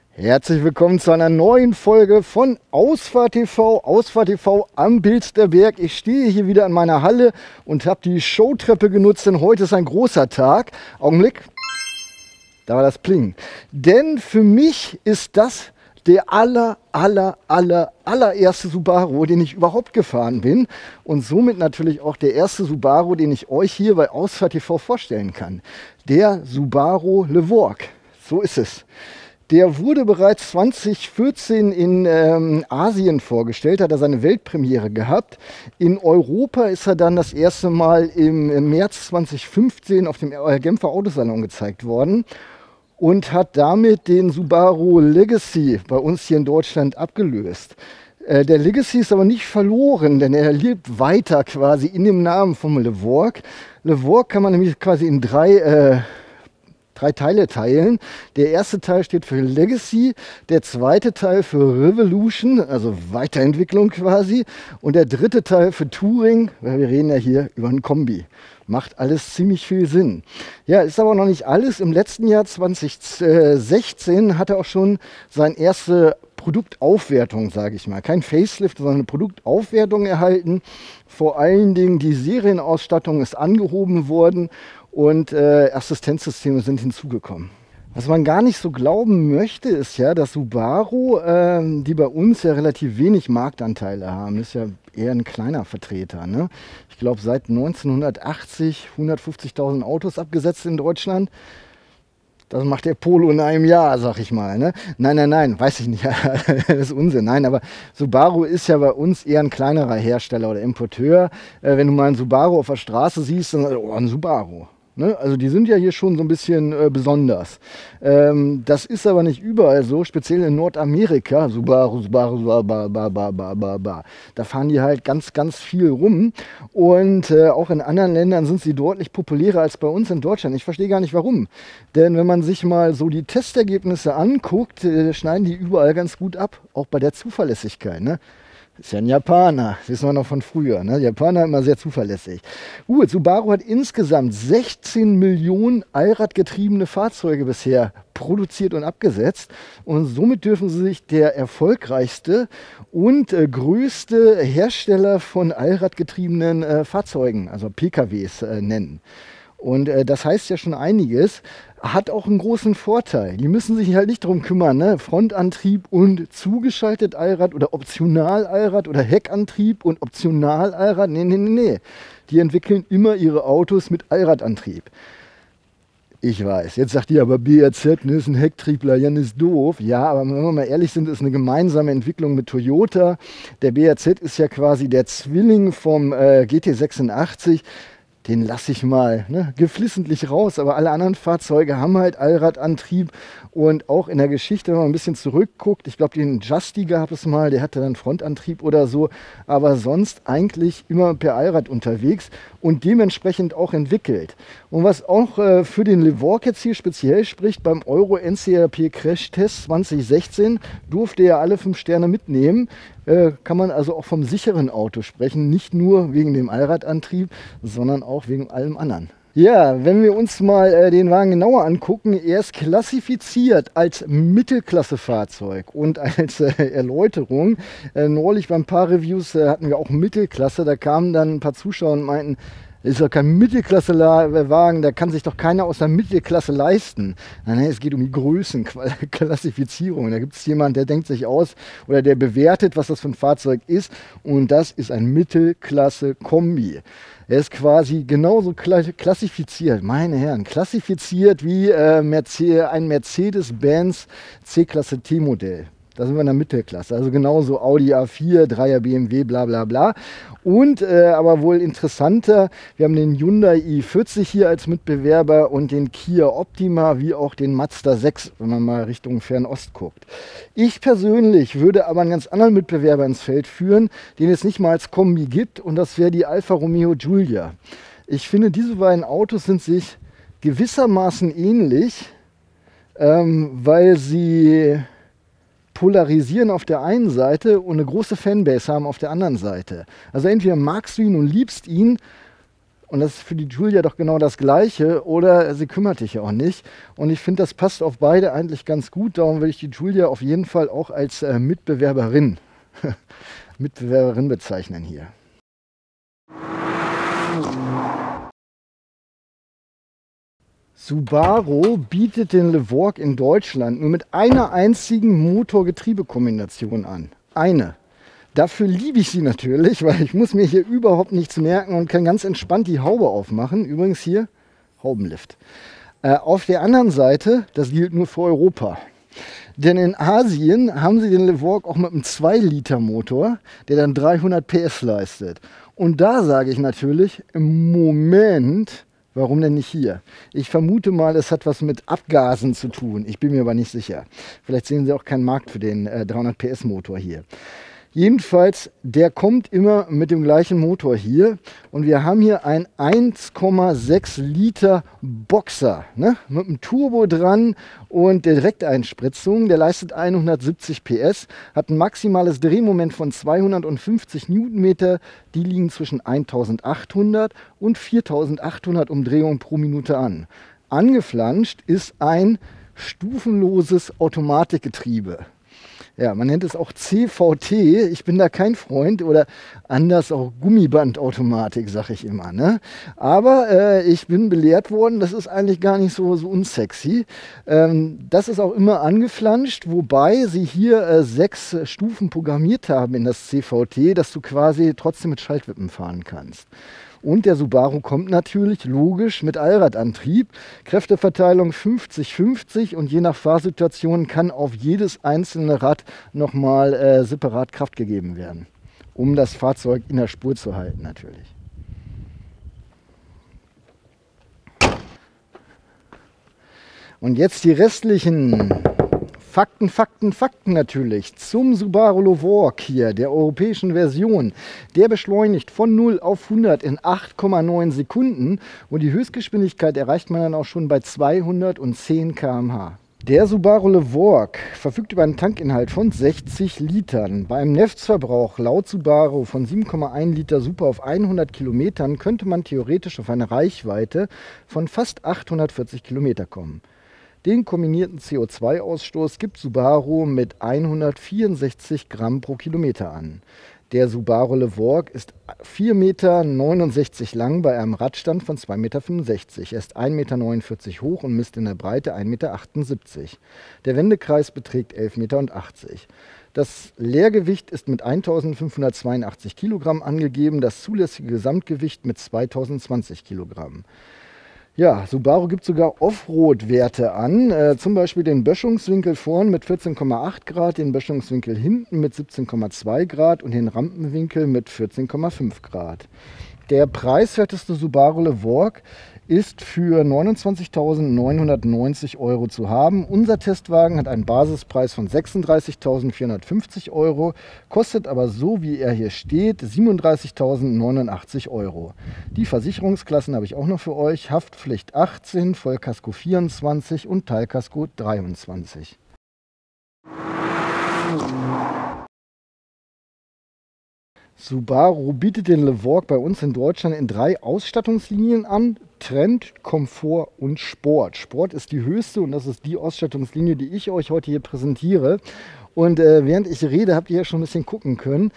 Herzlich willkommen zu einer neuen Folge von Ausfahrt TV. Ausfahrt TV am Bilsterberg. Ich stehe hier wieder in meiner Halle und habe die Showtreppe genutzt, denn heute ist ein großer Tag. Augenblick, da war das Pling. Denn für mich ist das der allererste Subaru, den ich überhaupt gefahren bin. Und somit natürlich auch der erste Subaru, den ich euch hier bei Ausfahrt TV vorstellen kann. Der Subaru Levorg. So ist es. Der wurde bereits 2014 in Asien vorgestellt, hat er seine Weltpremiere gehabt. In Europa ist er dann das erste Mal im März 2015 auf dem Genfer Autosalon gezeigt worden und hat damit den Subaru Legacy bei uns hier in Deutschland abgelöst. Der Legacy ist aber nicht verloren, denn er lebt weiter quasi in dem Namen vom Levorg. Levorg kann man nämlich quasi in drei Teile teilen. Der erste Teil steht für Legacy, der zweite Teil für Revolution, also Weiterentwicklung quasi, und der dritte Teil für Touring, weil wir reden ja hier über einen Kombi. Macht alles ziemlich viel Sinn. Ja, ist aber noch nicht alles. Im letzten Jahr 2016 hat er auch schon seine erste Produktaufwertung, sage ich mal. Kein Facelift, sondern eine Produktaufwertung erhalten. Vor allen Dingen die Serienausstattung ist angehoben worden und Assistenzsysteme sind hinzugekommen. Was man gar nicht so glauben möchte, ist ja, dass Subaru, die bei uns ja relativ wenig Marktanteile haben, ist ja eher ein kleiner Vertreter, ne? Ich glaube, seit 1980 150.000 Autos abgesetzt in Deutschland. Das macht der Polo in einem Jahr, sag ich mal. Ne? Nein, weiß ich nicht. Das ist Unsinn. Nein, aber Subaru ist ja bei uns eher ein kleinerer Hersteller oder Importeur. Wenn du mal einen Subaru auf der Straße siehst, dann oh, ein Subaru. Ne? Also die sind ja hier schon so ein bisschen besonders. Das ist aber nicht überall so, speziell in Nordamerika. Subaru. Da fahren die halt ganz viel rum. Und auch in anderen Ländern sind sie deutlich populärer als bei uns in Deutschland. Ich verstehe gar nicht warum. Denn wenn man sich mal so die Testergebnisse anguckt, schneiden die überall ganz gut ab. Auch bei der Zuverlässigkeit. Ne? Ist ja ein Japaner, das wissen wir noch von früher. Ne? Japaner immer sehr zuverlässig. Subaru hat insgesamt 16 Millionen allradgetriebene Fahrzeuge bisher produziert und abgesetzt. Und somit dürfen sie sich der erfolgreichste und größte Hersteller von allradgetriebenen Fahrzeugen, also PKWs, nennen. Und das heißt ja schon einiges, hat auch einen großen Vorteil. Die müssen sich halt nicht darum kümmern, ne? Frontantrieb und zugeschaltet Allrad oder optional Allrad oder Heckantrieb und optional Allrad. Nee. Die entwickeln immer ihre Autos mit Allradantrieb. Ich weiß, jetzt sagt ihr aber BRZ, ne, ist ein Hecktriebler, Jan ist doof. Ja, aber wenn wir mal ehrlich sind, ist eine gemeinsame Entwicklung mit Toyota. Der BRZ ist ja quasi der Zwilling vom GT86. Den lasse ich mal geflissentlich raus, aber alle anderen Fahrzeuge haben halt Allradantrieb und auch in der Geschichte, wenn man ein bisschen zurückguckt, ich glaube, den Justy gab es mal, der hatte dann Frontantrieb oder so, aber sonst eigentlich immer per Allrad unterwegs und dementsprechend auch entwickelt. Und was auch für den Levorg jetzt hier speziell spricht, beim Euro NCAP Crash Test 2016 durfte er alle 5 Sterne mitnehmen. Kann man also auch vom sicheren Auto sprechen, nicht nur wegen dem Allradantrieb, sondern auch wegen allem anderen. Ja, wenn wir uns mal den Wagen genauer angucken, er ist klassifiziert als Mittelklasse-Fahrzeug und als Erläuterung. Neulich bei ein paar Reviews hatten wir auch Mittelklasse, da kamen dann ein paar Zuschauer und meinten, das ist doch kein Mittelklasse-Wagen, da kann sich doch keiner aus der Mittelklasse leisten. Nein, es geht um die Größenklassifizierung. Da gibt es jemanden, der denkt sich aus oder der bewertet, was das für ein Fahrzeug ist. Und das ist ein Mittelklasse-Kombi. Er ist quasi genauso klassifiziert, meine Herren, klassifiziert wie ein Mercedes-Benz C-Klasse T-Modell. Da sind wir in der Mittelklasse, also genauso Audi A4, 3er BMW, bla bla bla. Und aber wohl interessanter, wir haben den Hyundai i40 hier als Mitbewerber und den Kia Optima, wie auch den Mazda 6, wenn man mal Richtung Fernost guckt. Ich persönlich würde aber einen ganz anderen Mitbewerber ins Feld führen, den es nicht mal als Kombi gibt, und das wäre die Alfa Romeo Giulia. Ich finde, diese beiden Autos sind sich gewissermaßen ähnlich, weil sie polarisieren auf der einen Seite und eine große Fanbase haben auf der anderen Seite. Also entweder magst du ihn und liebst ihn Und das ist für die Giulia doch genau das Gleiche, oder sie kümmert dich auch nicht. Und ich finde, das passt auf beide eigentlich ganz gut. Darum will ich die Giulia auf jeden Fall auch als Mitbewerberin bezeichnen hier. Subaru bietet den Levorg in Deutschland nur mit einer einzigen Motor-Getriebe-Kombination an. Eine. Dafür liebe ich sie natürlich, weil ich muss mir hier überhaupt nichts merken und kann ganz entspannt die Haube aufmachen. Übrigens hier Haubenlift. Auf der anderen Seite, das gilt nur für Europa. Denn in Asien haben sie den Levorg auch mit einem 2-Liter-Motor, der dann 300 PS leistet. Und da sage ich natürlich, im Moment, warum denn nicht hier? Ich vermute mal, es hat was mit Abgasen zu tun. Ich bin mir aber nicht sicher. Vielleicht sehen Sie auch keinen Markt für den 300 PS Motor hier. Jedenfalls, der kommt immer mit dem gleichen Motor hier. Und wir haben hier einen 1,6 Liter Boxer, ne? Mit einem Turbo dran und der Direkteinspritzung. Der leistet 170 PS, hat ein maximales Drehmoment von 250 Newtonmeter. Die liegen zwischen 1800 und 4800 Umdrehungen pro Minute an. Angeflanscht ist ein stufenloses Automatikgetriebe. Ja, man nennt es auch CVT. Ich bin da kein Freund, oder anders auch Gummibandautomatik, sage ich immer. Ne? Aber ich bin belehrt worden, das ist eigentlich gar nicht so unsexy. Das ist auch immer angeflanscht, wobei sie hier 6 Stufen programmiert haben in das CVT, dass du quasi trotzdem mit Schaltwippen fahren kannst. Und der Subaru kommt natürlich logisch mit Allradantrieb. Kräfteverteilung 50-50 und je nach Fahrsituation kann auf jedes einzelne Rad nochmal separat Kraft gegeben werden, um das Fahrzeug in der Spur zu halten natürlich. Und jetzt die restlichen Fakten natürlich zum Subaru Levorg hier, der europäischen Version. Der beschleunigt von 0 auf 100 in 8,9 Sekunden und die Höchstgeschwindigkeit erreicht man dann auch schon bei 210 km/h. Der Subaru Levorg verfügt über einen Tankinhalt von 60 Litern. Bei einem Netzverbrauch laut Subaru von 7,1 Liter Super auf 100 Kilometern könnte man theoretisch auf eine Reichweite von fast 840 Kilometer kommen. Den kombinierten CO2-Ausstoß gibt Subaru mit 164 Gramm pro Kilometer an. Der Subaru Levorg ist 4,69 Meter lang bei einem Radstand von 2,65 Meter. Er ist 1,49 Meter hoch und misst in der Breite 1,78 Meter. Der Wendekreis beträgt 11,80 Meter. Das Leergewicht ist mit 1582 Kilogramm angegeben, das zulässige Gesamtgewicht mit 2020 Kilogramm. Ja, Subaru gibt sogar Offroad-Werte an, zum Beispiel den Böschungswinkel vorn mit 14,8 Grad, den Böschungswinkel hinten mit 17,2 Grad und den Rampenwinkel mit 14,5 Grad. Der preiswerteste Subaru Levorg ist für 29.990 € zu haben. Unser Testwagen hat einen Basispreis von 36.450 €, kostet aber so wie er hier steht 37.089 €. Die Versicherungsklassen habe ich auch noch für euch. Haftpflicht 18, Vollkasko 24 und Teilkasko 23. Subaru bietet den Levorg bei uns in Deutschland in 3 Ausstattungslinien an. Trend, Komfort und Sport. Sport ist die höchste und das ist die Ausstattungslinie, die ich euch heute hier präsentiere. Und während ich rede, habt ihr ja schon ein bisschen gucken können.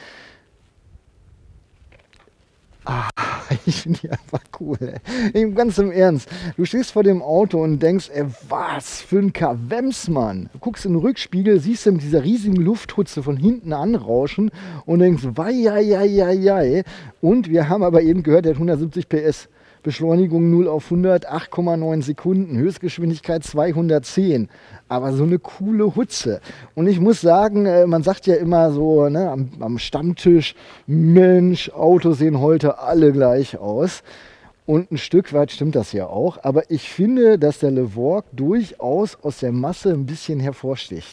Ich finde die einfach cool. Ey. Ganz im Ernst. Du stehst vor dem Auto und denkst, ey, was für ein Kawems, Mann. Du guckst in den Rückspiegel, siehst du mit dieser riesigen Lufthutze von hinten anrauschen und denkst, wei. Und wir haben aber eben gehört, der hat 170 PS. Beschleunigung 0 auf 100, 8,9 Sekunden, Höchstgeschwindigkeit 210. Aber so eine coole Hutze. Und ich muss sagen, man sagt ja immer so, ne, am Stammtisch, Mensch, Autos sehen heute alle gleich aus. Und ein Stück weit stimmt das ja auch. Aber ich finde, dass der Levorg durchaus aus der Masse ein bisschen hervorsticht.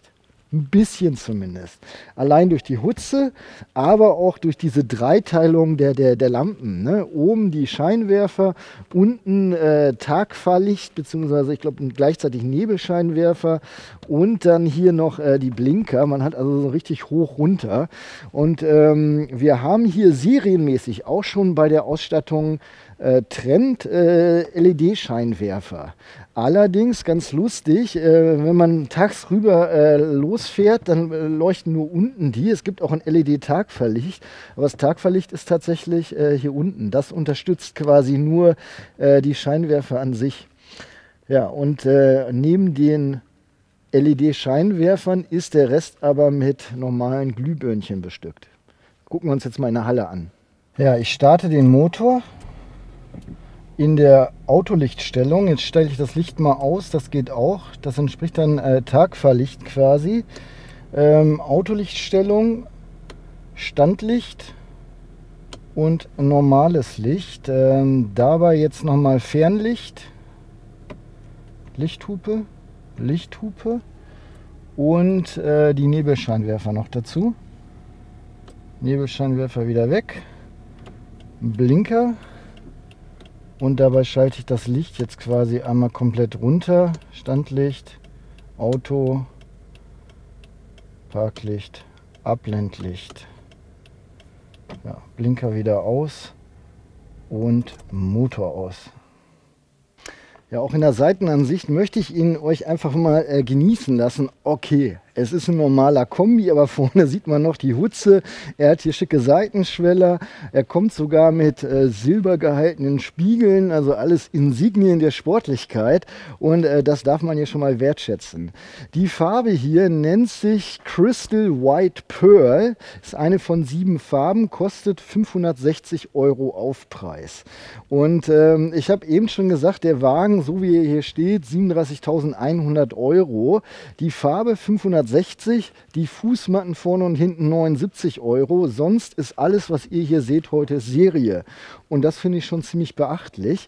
Ein bisschen zumindest. Allein durch die Hutze, aber auch durch diese Dreiteilung der Lampen. Ne? Oben die Scheinwerfer, unten Tagfahrlicht, beziehungsweise ich glaube gleichzeitig Nebelscheinwerfer und dann hier noch die Blinker. Man hat also so richtig hoch runter. Und wir haben hier serienmäßig auch schon bei der Ausstattung Trend LED-Scheinwerfer. Allerdings ganz lustig, wenn man tagsüber losfährt, dann leuchten nur unten die. Es gibt auch ein LED-Tagfahrlicht, aber das Tagfahrlicht ist tatsächlich hier unten. Das unterstützt quasi nur die Scheinwerfer an sich. Ja, und neben den LED-Scheinwerfern ist der Rest aber mit normalen Glühbirnchen bestückt. Gucken wir uns jetzt mal in der Halle an. Ja, ich starte den Motor in der Autolichtstellung. Jetzt stelle ich das Licht mal aus, das geht auch. Das entspricht dann Tagfahrlicht quasi. Autolichtstellung, Standlicht und normales Licht. Dabei jetzt nochmal Fernlicht, Lichthupe, Lichthupe und die Nebelscheinwerfer noch dazu. Nebelscheinwerfer wieder weg. Blinker. Und dabei schalte ich das Licht jetzt quasi einmal komplett runter. Standlicht, Auto, Parklicht, Abblendlicht. Ja, Blinker wieder aus und Motor aus. Ja, auch in der Seitenansicht möchte ich ihn euch einfach mal genießen lassen. Okay, es ist ein normaler Kombi, aber vorne sieht man noch die Hutze. Er hat hier schicke Seitenschweller. Er kommt sogar mit silber gehaltenen Spiegeln, also alles Insignien der Sportlichkeit. Und das darf man hier schon mal wertschätzen. Die Farbe hier nennt sich Crystal White Pearl. Ist eine von 7 Farben, kostet 560 € Aufpreis. Und ich habe eben schon gesagt, der Wagen, so wie er hier steht, 37.100 €. Die Farbe 560, die Fußmatten vorne und hinten 79 €. Sonst ist alles, was ihr hier seht, heute Serie. Und das finde ich schon ziemlich beachtlich.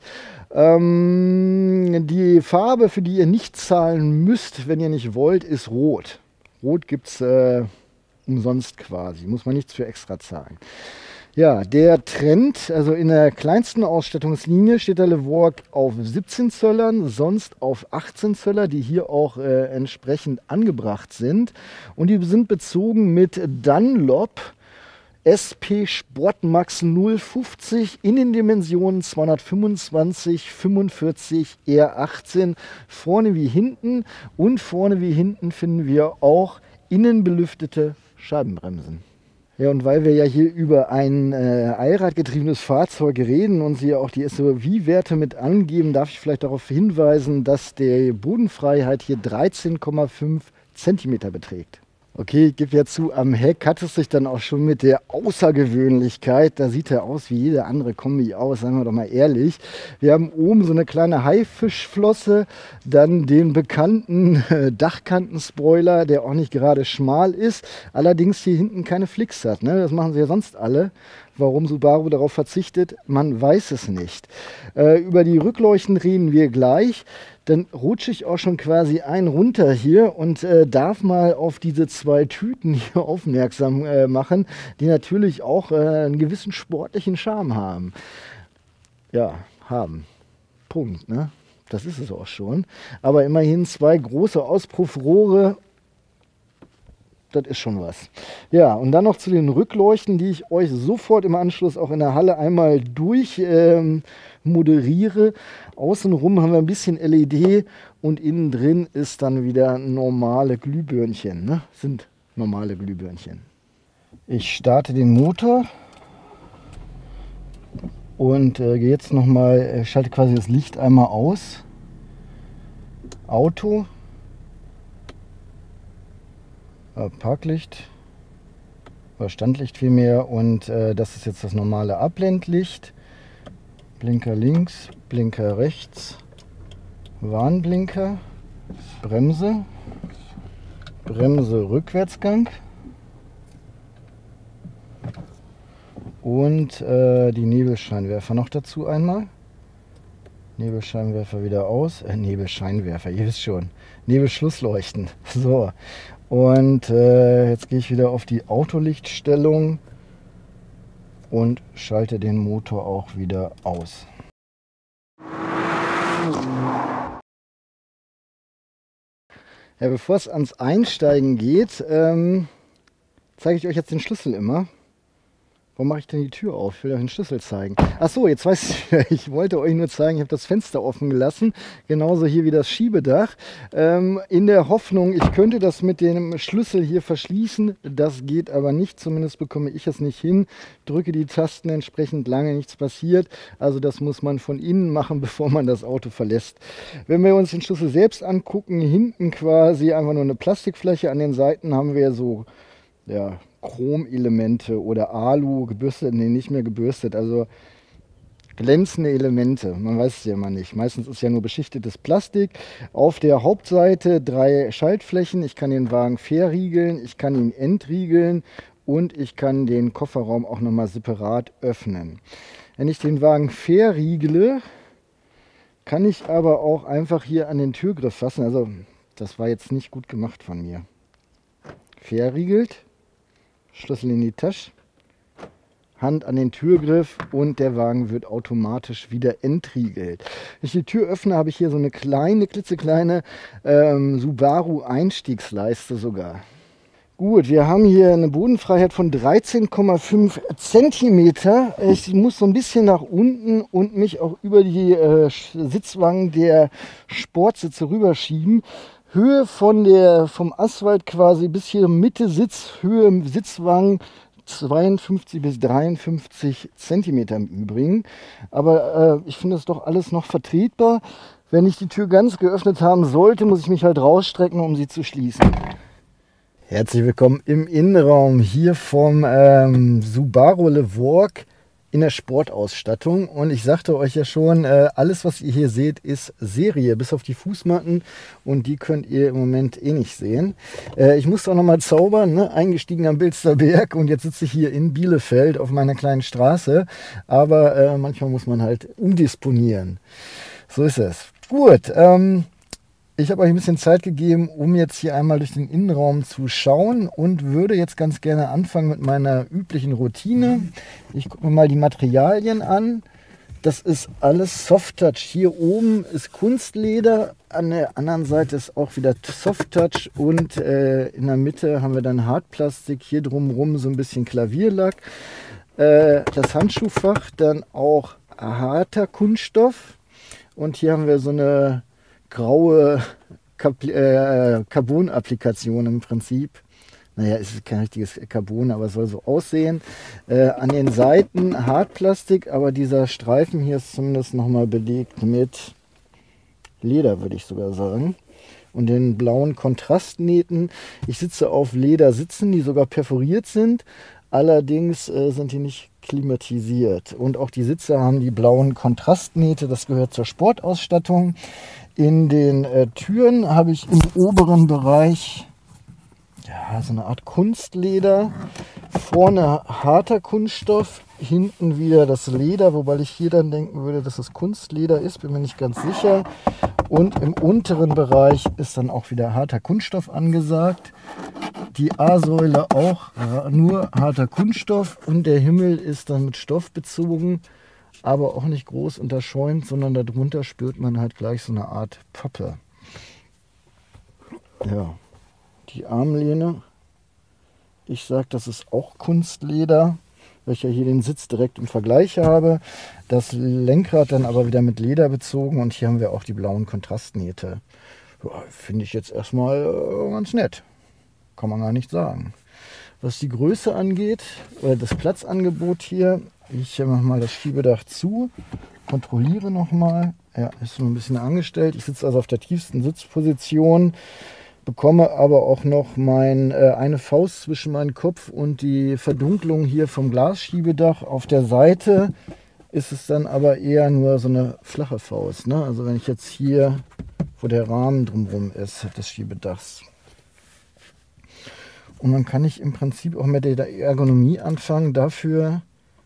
Die Farbe, für die ihr nicht zahlen müsst, wenn ihr nicht wollt, ist Rot. Rot gibt es umsonst quasi, muss man nichts für extra zahlen. Ja, der Trend, also in der kleinsten Ausstattungslinie steht der Levorg auf 17 Zöllern, sonst auf 18 Zöller, die hier auch entsprechend angebracht sind. Und die sind bezogen mit Dunlop SP Sportmax 050 in den Dimensionen 225, 45, R18, vorne wie hinten. Und vorne wie hinten finden wir auch innenbelüftete Scheibenbremsen. Ja, und weil wir ja hier über ein allradgetriebenes Fahrzeug reden und Sie ja auch die SOV-Werte mit angeben, darf ich vielleicht darauf hinweisen, dass die Bodenfreiheit hier 13,5 cm beträgt. Okay, ich gebe ja zu, am Heck hat es sich dann auch schon mit der Außergewöhnlichkeit, da sieht er aus wie jeder andere Kombi aus, sagen wir doch mal ehrlich. Wir haben oben so eine kleine Haifischflosse, dann den bekannten Dachkantenspoiler, der auch nicht gerade schmal ist, allerdings hier hinten keine Flicks hat. Ne? Das machen sie ja sonst alle. Warum Subaru darauf verzichtet, man weiß es nicht. Über die Rückleuchten reden wir gleich. Dann rutsche ich auch schon quasi einen runter hier und darf mal auf diese 2 Tüten hier aufmerksam machen, die natürlich auch einen gewissen sportlichen Charme haben. Ja, haben. Punkt, ne? Das ist es auch schon. Aber immerhin 2 große Auspuffrohre. Das ist schon was. Ja, und dann noch zu den Rückleuchten, die ich euch sofort im Anschluss auch in der Halle einmal durch moderiere. Außenrum haben wir ein bisschen LED und innen drin ist dann wieder normale Glühbirnchen. Ne? Sind normale Glühbirnchen. Ich starte den Motor und gehe jetzt nochmal, schalte quasi das Licht einmal aus. Auto. Parklicht oder Standlicht vielmehr und das ist jetzt das normale Abblendlicht. Blinker links, Blinker rechts, Warnblinker, Bremse, Bremse Rückwärtsgang und die Nebelscheinwerfer noch dazu einmal. Nebelscheinwerfer wieder aus, Nebelscheinwerfer, ihr wisst schon, Nebelschlussleuchten. So. Und jetzt gehe ich wieder auf die Autolichtstellung und schalte den Motor auch wieder aus. Ja, bevor es ans Einsteigen geht, zeige ich euch jetzt den Schlüssel immer. Warum mache ich denn die Tür auf? Ich will euch den Schlüssel zeigen. Achso, jetzt weiß ich wollte euch nur zeigen, ich habe das Fenster offen gelassen. Genauso hier wie das Schiebedach. In der Hoffnung, ich könnte das mit dem Schlüssel hier verschließen. Das geht aber nicht, zumindest bekomme ich es nicht hin. Drücke die Tasten entsprechend lange, nichts passiert. Also das muss man von innen machen, bevor man das Auto verlässt. Wenn wir uns den Schlüssel selbst angucken, hinten quasi einfach nur eine Plastikfläche. An den Seiten haben wir so, ja, Chromelemente oder Alu, gebürstet, nee, nicht mehr gebürstet, also glänzende Elemente, man weiß es ja immer nicht. Meistens ist ja nur beschichtetes Plastik. Auf der Hauptseite 3 Schaltflächen, ich kann den Wagen verriegeln, ich kann ihn entriegeln und ich kann den Kofferraum auch nochmal separat öffnen. Wenn ich den Wagen verriegle, kann ich aber auch einfach hier an den Türgriff fassen, also das war jetzt nicht gut gemacht von mir. Verriegelt. Schlüssel in die Tasche, Hand an den Türgriff und der Wagen wird automatisch wieder entriegelt. Wenn ich die Tür öffne, habe ich hier so eine kleine, klitzekleine Subaru Einstiegsleiste sogar. Gut, wir haben hier eine Bodenfreiheit von 13,5 cm. Ich muss so ein bisschen nach unten und mich auch über die Sitzwangen der Sportsitze rüberschieben. Höhe vom Asphalt quasi bis hier Mitte Sitzhöhe, Sitzwangen 52 bis 53 cm im Übrigen. Aber ich finde das doch alles noch vertretbar. Wenn ich die Tür ganz geöffnet haben sollte, muss ich mich halt rausstrecken, um sie zu schließen. Herzlich willkommen im Innenraum hier vom Subaru Levorg in der Sportausstattung. Und ich sagte euch ja schon, alles was ihr hier seht ist Serie, bis auf die Fußmatten und die könnt ihr im Moment eh nicht sehen. Ich musste auch nochmal zaubern, ne? Eingestiegen am Bilsterberg und jetzt sitze ich hier in Bielefeld auf meiner kleinen Straße. Aber manchmal muss man halt umdisponieren. So ist es. Gut, ich habe euch ein bisschen Zeit gegeben, um jetzt hier einmal durch den Innenraum zu schauen und würde jetzt ganz gerne anfangen mit meiner üblichen Routine. Ich gucke mir mal die Materialien an. Das ist alles Softtouch. Hier oben ist Kunstleder, an der anderen Seite ist auch wieder Softtouch und in der Mitte haben wir dann Hartplastik, hier drumherum so ein bisschen Klavierlack. Das Handschuhfach dann auch harter Kunststoff und hier haben wir so eine graue Carbon-Applikation im Prinzip. Naja, es ist kein richtiges Carbon, aber es soll so aussehen. An den Seiten Hartplastik, aber dieser Streifen hier ist zumindest nochmal belegt mit Leder, würde ich sogar sagen. Und den blauen Kontrastnähten. Ich sitze auf Ledersitzen, die sogar perforiert sind. Allerdings sind die nicht klimatisiert. Und auch die Sitze haben die blauen Kontrastnähte. Das gehört zur Sportausstattung. In den Türen habe ich im oberen Bereich ja, so eine Art Kunstleder. Vorne harter Kunststoff, hinten wieder das Leder, wobei ich hier dann denken würde, dass es Kunstleder ist, bin mir nicht ganz sicher. Und im unteren Bereich ist dann auch wieder harter Kunststoff angesagt. Die A-Säule auch nur harter Kunststoff und der Himmel ist dann mit Stoff bezogen, aber auch nicht groß unterschäumt, sondern darunter spürt man halt gleich so eine Art Pappe. Ja, die Armlehne, ich sage, das ist auch Kunstleder, weil ich ja hier den Sitz direkt im Vergleich habe. Das Lenkrad dann aber wieder mit Leder bezogen und hier haben wir auch die blauen Kontrastnähte. Ja, finde ich jetzt erstmal ganz nett, kann man gar nicht sagen. Was die Größe angeht, oder das Platzangebot hier, ich mache mal das Schiebedach zu, kontrolliere nochmal. Ja, ist so ein bisschen angestellt. Ich sitze also auf der tiefsten Sitzposition, bekomme aber auch noch eine Faust zwischen meinen Kopf und die Verdunklung hier vom Glasschiebedach. Auf der Seite ist es dann aber eher nur so eine flache Faust, ne? Also wenn ich jetzt hier, wo der Rahmen drumherum ist, des Schiebedachs. Und dann kann ich im Prinzip auch mit der Ergonomie anfangen. Dafür,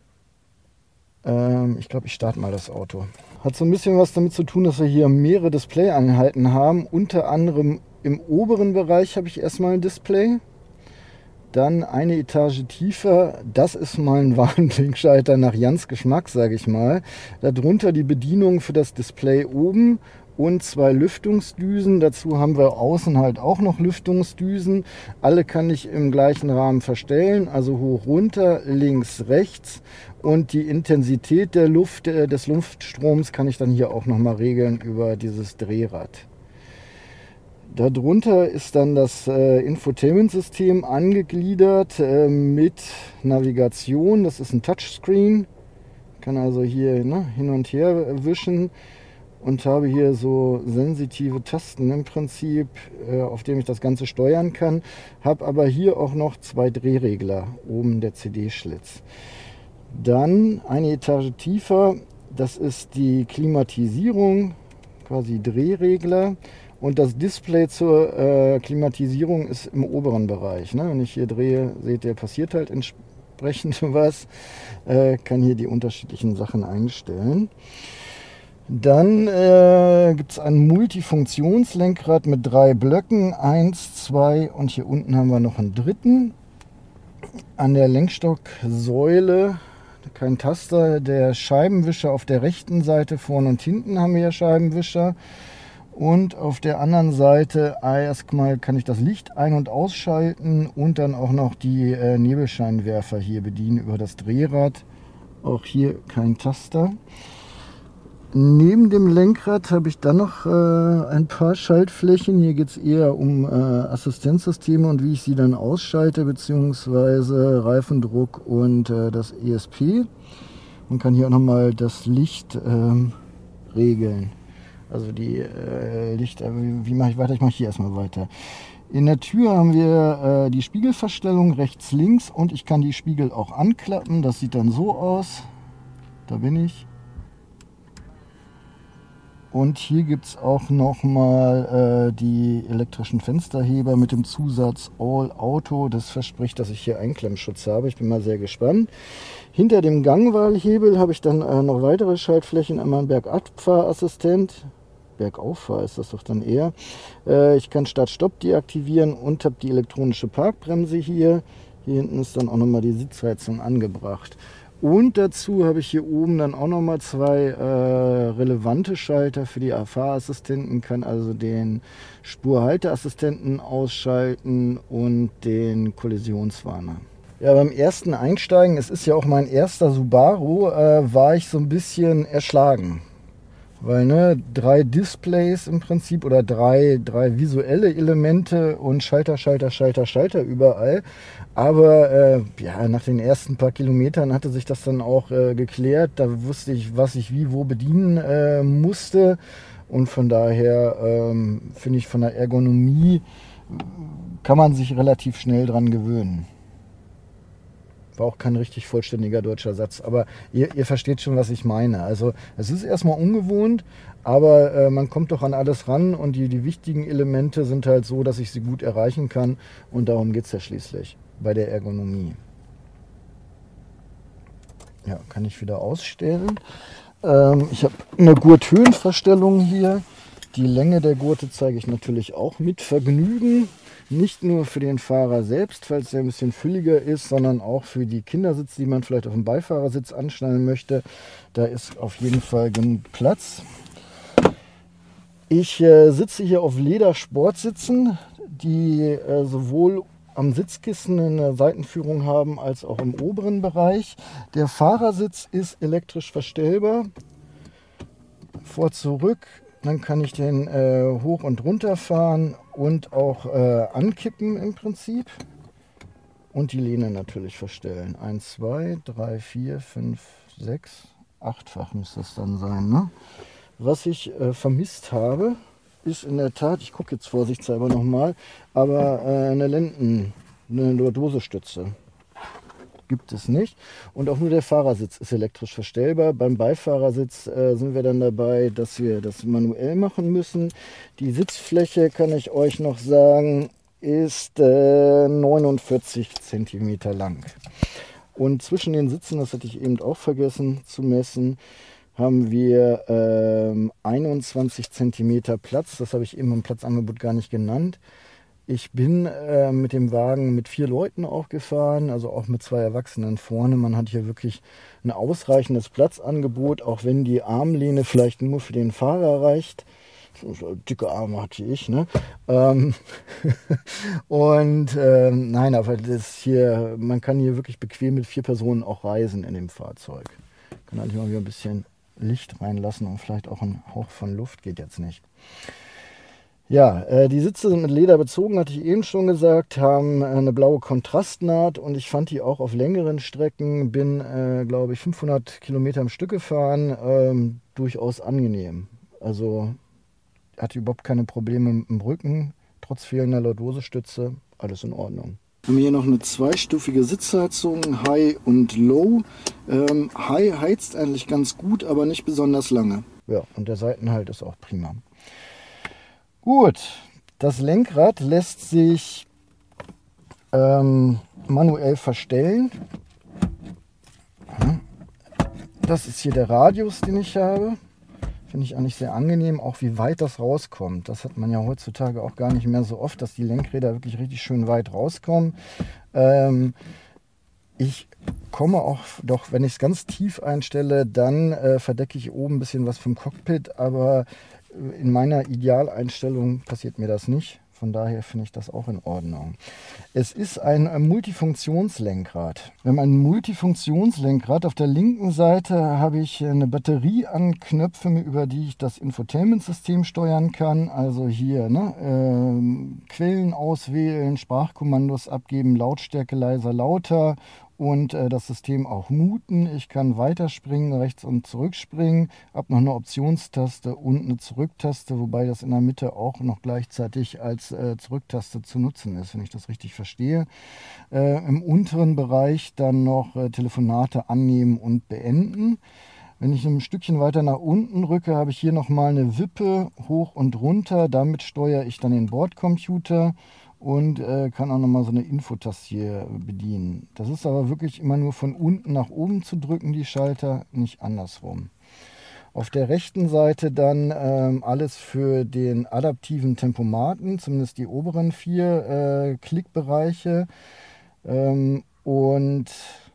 ich glaube, ich starte mal das Auto. Hat so ein bisschen was damit zu tun, dass wir hier mehrere Displayeinheiten haben. Unter anderem im oberen Bereich habe ich erstmal ein Display. Dann eine Etage tiefer, das ist mal ein Warnblinkschalter nach Jans Geschmack, sage ich mal. Darunter die Bedienung für das Display oben und 2 Lüftungsdüsen. Dazu haben wir außen halt auch noch Lüftungsdüsen. Alle kann ich im gleichen Rahmen verstellen, also hoch, runter, links, rechts. Und die Intensität der Luft, des Luftstroms kann ich dann hier auch nochmal regeln über dieses Drehrad. Darunter ist dann das Infotainment-System angegliedert mit Navigation. Das ist ein Touchscreen. Ich kann also hier hin und her wischen und habe hier so sensitive Tasten im Prinzip, auf denen ich das Ganze steuern kann. Habe aber hier auch noch 2 Drehregler, oben der CD-Schlitz. Dann eine Etage tiefer, das ist die Klimatisierung, quasi Drehregler. Und das Display zur Klimatisierung ist im oberen Bereich. Ne? Wenn ich hier drehe, seht ihr, passiert halt entsprechend was. Kann hier die unterschiedlichen Sachen einstellen. Dann gibt es ein Multifunktionslenkrad mit 3 Blöcken. 1, 2 und hier unten haben wir noch einen dritten. An der Lenkstocksäule kein Taster. Der Scheibenwischer auf der rechten Seite, vorne und hinten haben wir ja Scheibenwischer. Und auf der anderen Seite erstmal kann ich das Licht ein- und ausschalten und dann auch noch die Nebelscheinwerfer hier bedienen über das Drehrad. Auch hier kein Taster. Neben dem Lenkrad habe ich dann noch ein paar Schaltflächen. Hier geht es eher um Assistenzsysteme und wie ich sie dann ausschalte, beziehungsweise Reifendruck und das ESP. Man kann hier auch nochmal das Licht regeln. Also die Lichter, wie mache ich weiter? Ich mache hier erstmal weiter. In der Tür haben wir die Spiegelverstellung rechts, links und ich kann die Spiegel auch anklappen. Das sieht dann so aus. Da bin ich. Und hier gibt es auch nochmal die elektrischen Fensterheber mit dem Zusatz All Auto. Das verspricht, dass ich hier Einklemmschutz habe. Ich bin mal sehr gespannt. Hinter dem Gangwahlhebel habe ich dann noch weitere Schaltflächen. Einmal ein Bergabfahrassistent. Bergauffahr ist das doch dann eher. Ich kann Start-Stopp deaktivieren und habe die elektronische Parkbremse hier. Hier hinten ist dann auch nochmal die Sitzheizung angebracht. Und dazu habe ich hier oben dann auch nochmal 2 relevante Schalter für die Fahrassistenten. Kann also den Spurhalteassistenten ausschalten und den Kollisionswarner. Ja, beim ersten Einsteigen, es ist ja auch mein erster Subaru, war ich so ein bisschen erschlagen. Weil 3 Displays im Prinzip oder drei visuelle Elemente und Schalter überall. Aber ja, nach den ersten paar Kilometern hatte sich das dann auch geklärt. Da wusste ich, was ich wie wo bedienen musste. Und von daher finde ich, von der Ergonomie kann man sich relativ schnell dran gewöhnen. War auch kein richtig vollständiger deutscher Satz, aber ihr versteht schon, was ich meine. Also es ist erstmal ungewohnt, aber man kommt doch an alles ran und die wichtigen Elemente sind halt so, dass ich sie gut erreichen kann und darum geht es ja schließlich bei der Ergonomie. Ja, kann ich wieder ausstellen. Ich habe eine Gurthöhenverstellung hier. Die Länge der Gurte zeige ich natürlich auch mit Vergnügen. Nicht nur für den Fahrer selbst, falls er ein bisschen fülliger ist, sondern auch für die Kindersitze, die man vielleicht auf dem Beifahrersitz anschnallen möchte. Da ist auf jeden Fall genug Platz. Ich sitze hier auf Ledersportsitzen, die sowohl am Sitzkissen eine Seitenführung haben als auch im oberen Bereich. Der Fahrersitz ist elektrisch verstellbar. Vor, zurück. Dann kann ich den hoch und runter fahren und auch ankippen im Prinzip. Und die Lehne natürlich verstellen. 1, 2, 3, 4, 5, 6, 8-fach müsste das dann sein. Ne? Was ich vermisst habe, ist in der Tat, ich gucke jetzt vorsichtshalber nochmal, aber eine Lordosestütze. Gibt es nicht. Und auch nur der Fahrersitz ist elektrisch verstellbar. Beim Beifahrersitz sind wir dann dabei, dass wir das manuell machen müssen. Die Sitzfläche, kann ich euch noch sagen, ist 49 cm lang. Und zwischen den Sitzen, das hatte ich eben auch vergessen zu messen, haben wir 21 cm Platz. Das habe ich eben im Platzangebot gar nicht genannt. Ich bin mit dem Wagen mit 4 Leuten auch gefahren, also auch mit 2 Erwachsenen vorne. Man hat hier wirklich ein ausreichendes Platzangebot, auch wenn die Armlehne vielleicht nur für den Fahrer reicht. So dicke Arme hatte ich, ne? Nein, aber das hier, man kann hier wirklich bequem mit 4 Personen auch reisen in dem Fahrzeug. Kann eigentlich mal wieder ein bisschen Licht reinlassen und vielleicht auch ein Hauch von Luft, geht jetzt nicht. Ja, die Sitze sind mit Leder bezogen, hatte ich eben schon gesagt, haben eine blaue Kontrastnaht und ich fand die auch auf längeren Strecken, bin, glaube ich, 500 Kilometer am Stück gefahren, durchaus angenehm. Also hatte überhaupt keine Probleme mit dem Rücken, trotz fehlender Lordosestütze, alles in Ordnung. Wir haben hier noch eine zweistufige Sitzheizung, High und Low. High heizt eigentlich ganz gut, aber nicht besonders lange. Ja, und der Seitenhalt ist auch prima. Gut, das Lenkrad lässt sich manuell verstellen. Das ist hier der Radius, den ich habe. Finde ich eigentlich sehr angenehm, auch wie weit das rauskommt. Das hat man ja heutzutage auch gar nicht mehr so oft, dass die Lenkräder wirklich richtig schön weit rauskommen. Ich komme auch, doch wenn ich es ganz tief einstelle, dann verdecke ich oben ein bisschen was vom Cockpit, aber in meiner Idealeinstellung passiert mir das nicht. Von daher finde ich das auch in Ordnung. Es ist ein Multifunktionslenkrad. Wir haben ein Multifunktionslenkrad. Auf der linken Seite habe ich eine Batterie an Knöpfen, über die ich das Infotainment-System steuern kann. Also hier Quellen auswählen, Sprachkommandos abgeben, Lautstärke leiser, lauter. Und das System auch muten. Ich kann weiterspringen, rechts und zurückspringen. Habe noch eine Optionstaste und eine Zurücktaste, wobei das in der Mitte auch noch gleichzeitig als Zurücktaste zu nutzen ist, wenn ich das richtig verstehe. Im unteren Bereich dann noch Telefonate annehmen und beenden. Wenn ich ein Stückchen weiter nach unten rücke, habe ich hier nochmal eine Wippe hoch und runter. Damit steuere ich dann den Bordcomputer. Und kann auch nochmal so eine Infotaste hier bedienen. Das ist aber wirklich immer nur von unten nach oben zu drücken, die Schalter, nicht andersrum. Auf der rechten Seite dann alles für den adaptiven Tempomaten, zumindest die oberen 4 Klickbereiche und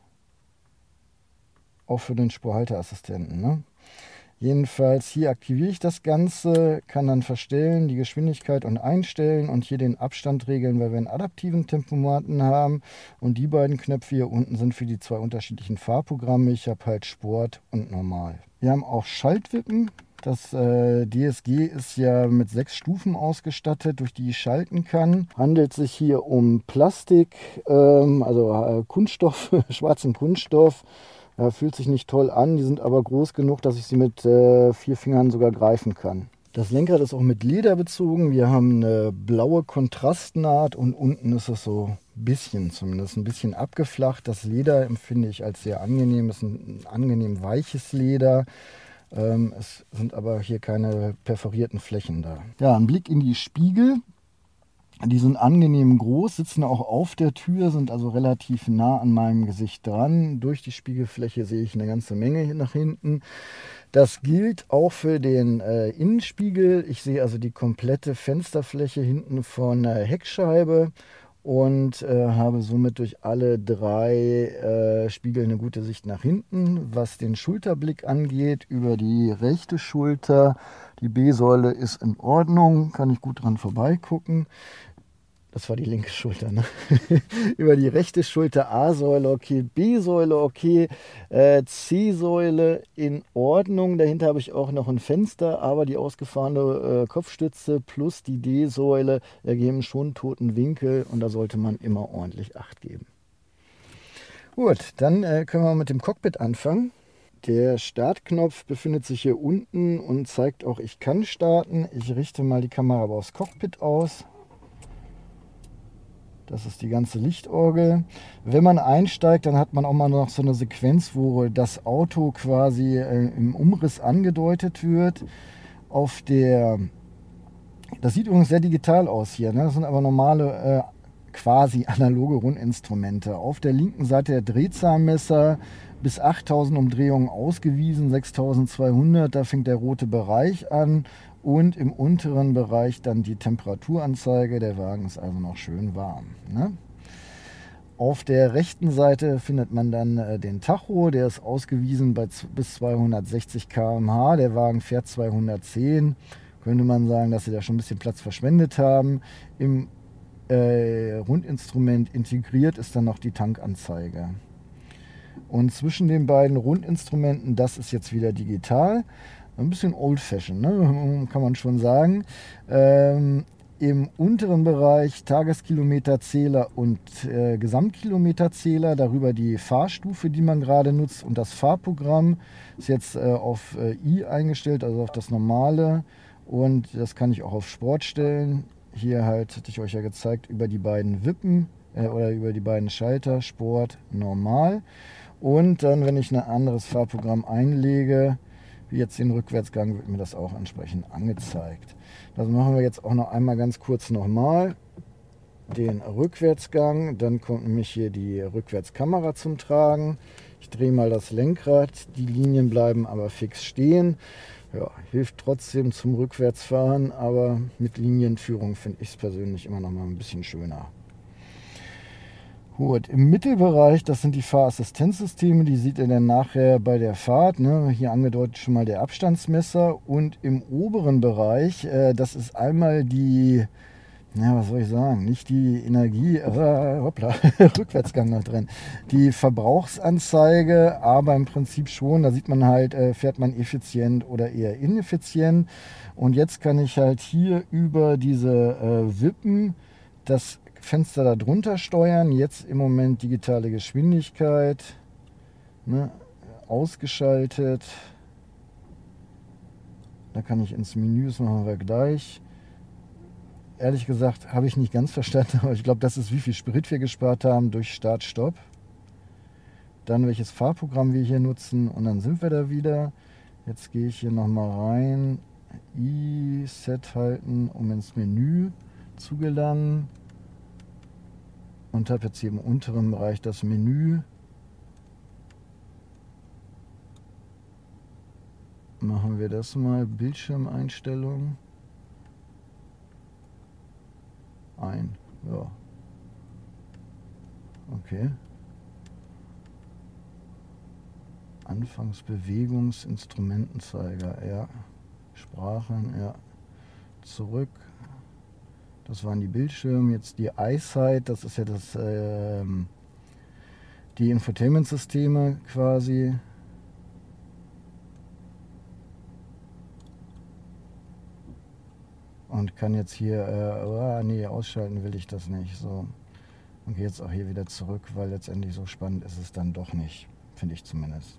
auch für den Spurhalteassistenten, ne? Jedenfalls hier aktiviere ich das Ganze, kann dann verstellen, die Geschwindigkeit und einstellen und hier den Abstand regeln, weil wir einen adaptiven Tempomaten haben. Und die beiden Knöpfe hier unten sind für die 2 unterschiedlichen Fahrprogramme. Ich habe halt Sport und Normal. Wir haben auch Schaltwippen. Das DSG ist ja mit 6 Stufen ausgestattet, durch die ich schalten kann. Handelt sich hier um Plastik, also Kunststoff, schwarzen Kunststoff. Fühlt sich nicht toll an, die sind aber groß genug, dass ich sie mit 4 Fingern sogar greifen kann. Das Lenkrad ist auch mit Leder bezogen. Wir haben eine blaue Kontrastnaht und unten ist es so zumindest ein bisschen abgeflacht. Das Leder empfinde ich als sehr angenehm. Es ist ein angenehm weiches Leder. Es sind aber hier keine perforierten Flächen da. Ja, ein Blick in die Spiegel. Die sind angenehm groß, sitzen auch auf der Tür, sind also relativ nah an meinem Gesicht dran. Durch die Spiegelfläche sehe ich eine ganze Menge nach hinten. Das gilt auch für den Innenspiegel. Ich sehe also die komplette Fensterfläche hinten von der Heckscheibe und habe somit durch alle 3 Spiegel eine gute Sicht nach hinten. Was den Schulterblick angeht, über die rechte Schulter, die B-Säule ist in Ordnung, kann ich gut dran vorbeigucken. Das war die linke Schulter, ne? Über die rechte Schulter A-Säule okay, B-Säule okay, C-Säule in Ordnung. Dahinter habe ich auch noch ein Fenster, aber die ausgefahrene Kopfstütze plus die D-Säule ergeben schon einen toten Winkel und da sollte man immer ordentlich Acht geben. Gut, dann können wir mit dem Cockpit anfangen. Der Startknopf befindet sich hier unten und zeigt auch, ich kann starten. Ich richte mal die Kamera aber aufs Cockpit aus. Das ist die ganze Lichtorgel. Wenn man einsteigt, dann hat man auch mal noch so eine Sequenz, wo das Auto quasi im Umriss angedeutet wird. Das sieht übrigens sehr digital aus hier, ne? Das sind aber normale quasi analoge Rundinstrumente. Auf der linken Seite der Drehzahlmesser bis 8000 Umdrehungen ausgewiesen, 6200, da fängt der rote Bereich an und im unteren Bereich dann die Temperaturanzeige. Der Wagen ist also noch schön warm, ne? Auf der rechten Seite findet man dann den Tacho, der ist ausgewiesen bei bis 260 km/h. Der Wagen fährt 210. Könnte man sagen, dass sie da schon ein bisschen Platz verschwendet haben. Im Rundinstrument integriert ist dann noch die Tankanzeige. Und zwischen den beiden Rundinstrumenten, das ist jetzt wieder digital. Ein bisschen old-fashioned, ne? Kann man schon sagen. Im unteren Bereich Tageskilometerzähler und Gesamtkilometerzähler, darüber die Fahrstufe, die man gerade nutzt, und das Fahrprogramm ist jetzt auf I eingestellt, also auf das normale, und das kann ich auch auf Sport stellen. Hier halt, hatte ich euch ja gezeigt, über die beiden Wippen oder über die beiden Schalter, Sport, Normal. Und dann, wenn ich ein anderes Fahrprogramm einlege, wie jetzt den Rückwärtsgang, wird mir das auch entsprechend angezeigt. Das machen wir jetzt auch noch einmal ganz kurz nochmal. Den Rückwärtsgang, dann kommt nämlich hier die Rückwärtskamera zum Tragen. Ich drehe mal das Lenkrad, die Linien bleiben aber fix stehen. Ja, hilft trotzdem zum Rückwärtsfahren, aber mit Linienführung finde ich es persönlich immer noch mal ein bisschen schöner. Gut, im Mittelbereich, das sind die Fahrassistenzsysteme, die seht ihr dann nachher bei der Fahrt, ne? Hier angedeutet schon mal der Abstandsmesser, und im oberen Bereich, das ist einmal die, ja, was soll ich sagen, nicht die Energie, hoppla, Rückwärtsgang noch drin, die Verbrauchsanzeige, aber im Prinzip schon, da sieht man halt, fährt man effizient oder eher ineffizient. Und jetzt kann ich halt hier über diese Wippen das Fenster da drunter steuern. Jetzt im Moment digitale Geschwindigkeit, ne, ausgeschaltet. Da kann ich ins Menü, das machen wir gleich. Ehrlich gesagt habe ich nicht ganz verstanden, aber ich glaube, das ist, wie viel Sprit wir gespart haben durch Start-Stopp. Dann welches Fahrprogramm wir hier nutzen, und dann sind wir da wieder. Jetzt gehe ich hier nochmal rein, I-Set halten, um ins Menü zu gelangen. Und habe jetzt hier im unteren Bereich das Menü. Machen wir das mal, Bildschirmeinstellungen. Ein, ja. Okay. Anfangsbewegungsinstrumentenzeiger, ja. Sprachen, ja. Zurück. Das waren die Bildschirme. Jetzt die EyeSight, das ist ja das, die Infotainment-Systeme quasi. Und kann jetzt hier, nee, ausschalten will ich das nicht. So. Und gehe jetzt auch hier wieder zurück, weil letztendlich so spannend ist es dann doch nicht. Finde ich zumindest.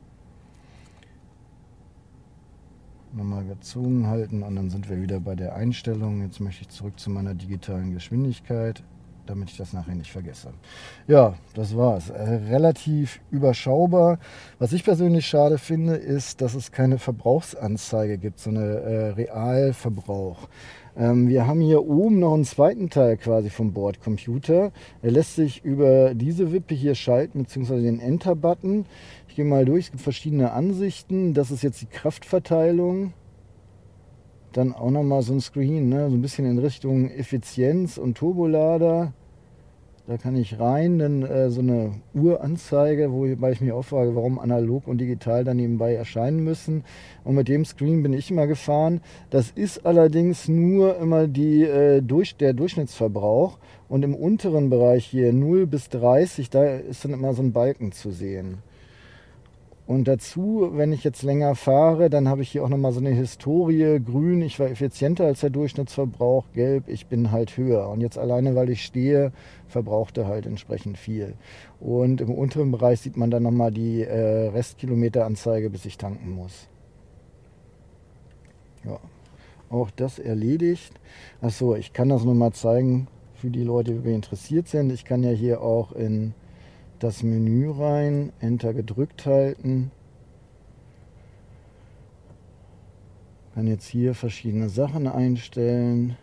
Nochmal gezogen halten und dann sind wir wieder bei der Einstellung. Jetzt möchte ich zurück zu meiner digitalen Geschwindigkeit, damit ich das nachher nicht vergesse. Ja, das war's. Relativ überschaubar. Was ich persönlich schade finde, ist, dass es keine Verbrauchsanzeige gibt, so eine Realverbrauch. Wir haben hier oben noch einen zweiten Teil quasi vom Bordcomputer. Er lässt sich über diese Wippe hier schalten, beziehungsweise den Enter-Button. Ich gehe mal durch, es gibt verschiedene Ansichten. Das ist jetzt die Kraftverteilung. Dann auch nochmal so ein Screen, ne? So ein bisschen in Richtung Effizienz und Turbolader. Da kann ich rein, dann so eine Uhranzeige, wobei ich mich auch frage, warum analog und digital dann nebenbei erscheinen müssen. Und mit dem Screen bin ich immer gefahren. Das ist allerdings nur immer der Durchschnittsverbrauch. Und im unteren Bereich hier 0 bis 30, da ist dann immer so ein Balken zu sehen. Und dazu, wenn ich jetzt länger fahre, dann habe ich hier auch nochmal so eine Historie. Grün, ich war effizienter als der Durchschnittsverbrauch. Gelb, ich bin halt höher. Und jetzt alleine, weil ich stehe, verbraucht er halt entsprechend viel. Und im unteren Bereich sieht man dann nochmal die Restkilometeranzeige, bis ich tanken muss. Ja, auch das erledigt. Achso, ich kann das nochmal zeigen für die Leute, die interessiert sind. Ich kann ja hier auch in das Menü rein, Enter gedrückt halten. Kann jetzt hier verschiedene Sachen einstellen.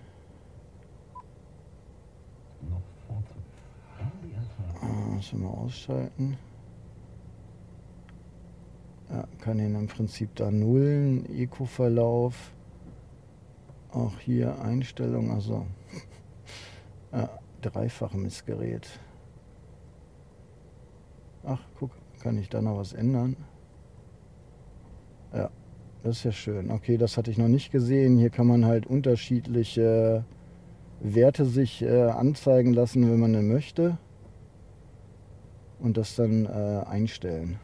Schon mal ausschalten. Ja, kann ihn im Prinzip da nullen, Eco-Verlauf. Auch hier Einstellung, also ja, dreifache Messgerät. Ach, guck, kann ich da noch was ändern? Ja, das ist ja schön. Okay, das hatte ich noch nicht gesehen. Hier kann man halt unterschiedliche Werte sich anzeigen lassen, wenn man denn möchte. Und das dann einstellen.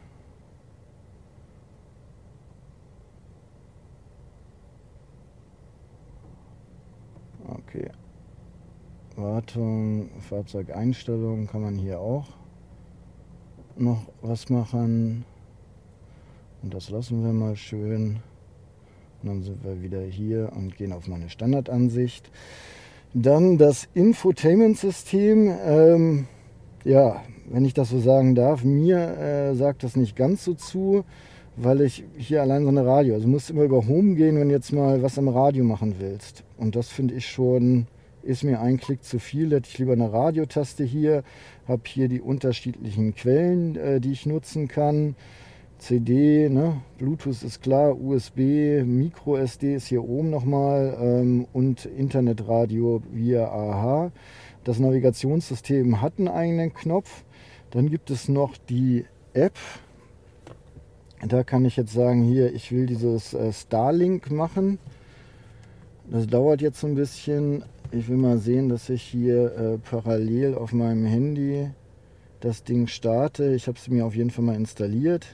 Okay. Wartung, Fahrzeugeinstellungen kann man hier auch noch was machen. Und das lassen wir mal schön. Und dann sind wir wieder hier und gehen auf meine Standardansicht. Dann das Infotainment-System. Ja, wenn ich das so sagen darf, mir sagt das nicht ganz so zu, weil ich hier allein so eine Radio, also du musst immer über Home gehen, wenn du jetzt mal was am Radio machen willst. Und das finde ich schon, ist mir ein Klick zu viel. Hätte ich lieber eine Radiotaste hier, habe hier die unterschiedlichen Quellen, die ich nutzen kann. CD, ne? Bluetooth ist klar, USB, Micro SD ist hier oben nochmal und Internetradio via AH. Das Navigationssystem hat einen eigenen Knopf. Dann gibt es noch die App. Da kann ich jetzt sagen, hier, ich will dieses Starlink machen. Das dauert jetzt so ein bisschen. Ich will mal sehen, dass ich hier parallel auf meinem Handy das Ding starte. Ich habe es mir auf jeden Fall mal installiert.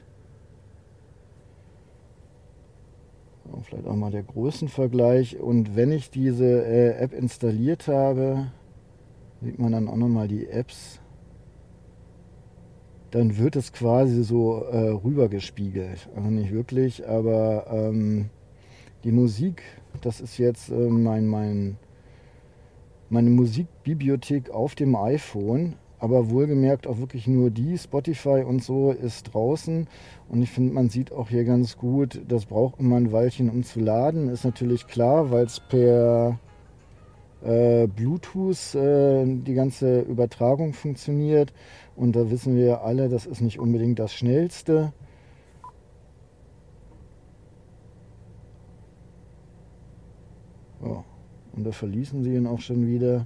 Vielleicht auch mal der Größenvergleich. Und wenn ich diese App installiert habe, sieht man dann auch nochmal die Apps. Dann wird es quasi so rübergespiegelt. Also nicht wirklich, aber die Musik, das ist jetzt meine Musikbibliothek auf dem iPhone. Aber wohlgemerkt auch wirklich nur die, Spotify und so ist draußen. Und ich finde, man sieht auch hier ganz gut, das braucht immer ein Weilchen, um zu laden. Ist natürlich klar, weil es per Bluetooth die ganze Übertragung funktioniert. Und da wissen wir alle, das ist nicht unbedingt das Schnellste. Ja, und da verließen sie ihn auch schon wieder.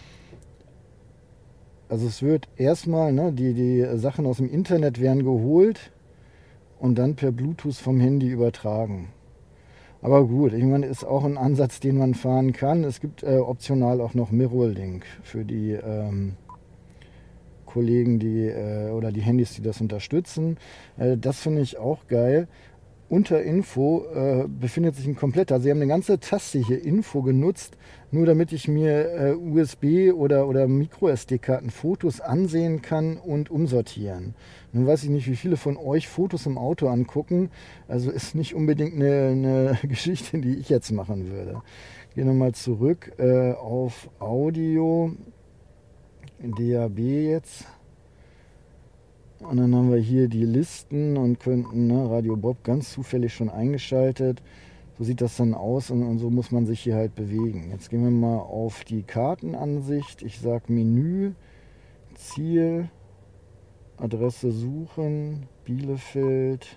Also es wird erstmal, ne, die Sachen aus dem Internet werden geholt und dann per Bluetooth vom Handy übertragen. Aber gut, ich meine, ist auch ein Ansatz, den man fahren kann. Es gibt optional auch noch Mirrorlink für die Kollegen, die oder die Handys, die das unterstützen. Das finde ich auch geil. Unter Info befindet sich ein kompletter, also sie haben eine ganze Taste hier Info genutzt, nur damit ich mir USB oder Micro-SD-Karten Fotos ansehen kann und umsortieren. Nun weiß ich nicht, wie viele von euch Fotos im Auto angucken, also ist nicht unbedingt eine Geschichte, die ich jetzt machen würde. Gehen wir mal zurück auf Audio, DAB jetzt. Und dann haben wir hier die Listen und könnten, ne, Radio Bob ganz zufällig schon eingeschaltet. So sieht das dann aus und so muss man sich hier halt bewegen. Jetzt gehen wir mal auf die Kartenansicht. Ich sage Menü, Ziel, Adresse suchen, Bielefeld.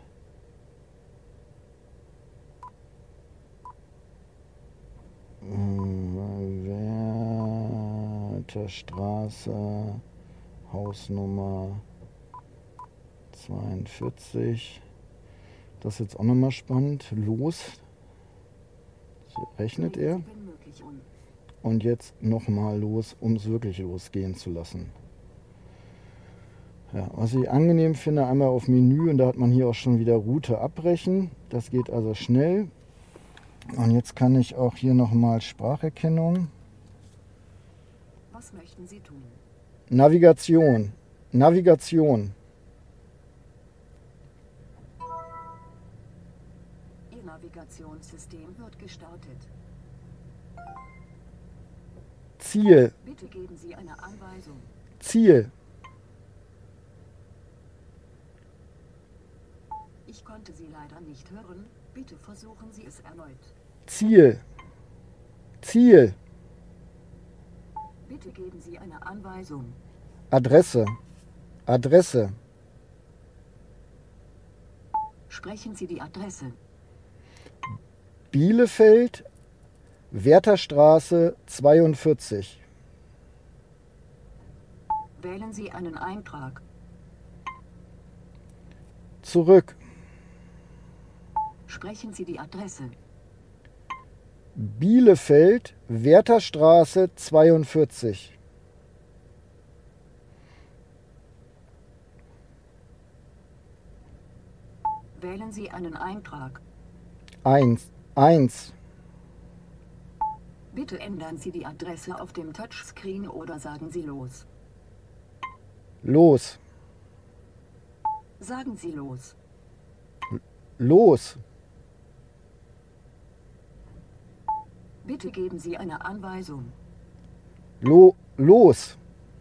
Wertherstraße, Hausnummer 42. Das ist jetzt auch nochmal spannend. Los. So rechnet er. Und jetzt nochmal los, um es wirklich losgehen zu lassen. Ja, was ich angenehm finde, einmal auf Menü und da hat man hier auch schon wieder Route abbrechen. Das geht also schnell. Und jetzt kann ich auch hier nochmal Spracherkennung. Was möchten Sie tun? Navigation. Navigation. Ihr Navigationssystem wird gestartet. Ziel. Bitte geben Sie eine Anweisung. Ziel. Ich konnte Sie leider nicht hören. Bitte versuchen Sie es erneut. Ziel. Ziel. Bitte geben Sie eine Anweisung. Adresse. Adresse. Sprechen Sie die Adresse. Bielefeld, Wertherstraße 42. Wählen Sie einen Eintrag. Zurück. Sprechen Sie die Adresse. Bielefeld, Wertherstraße 42. Wählen Sie einen Eintrag. 1. Bitte ändern Sie die Adresse auf dem Touchscreen oder sagen Sie los. Los. Sagen Sie los. Los. Bitte geben Sie eine Anweisung. Los.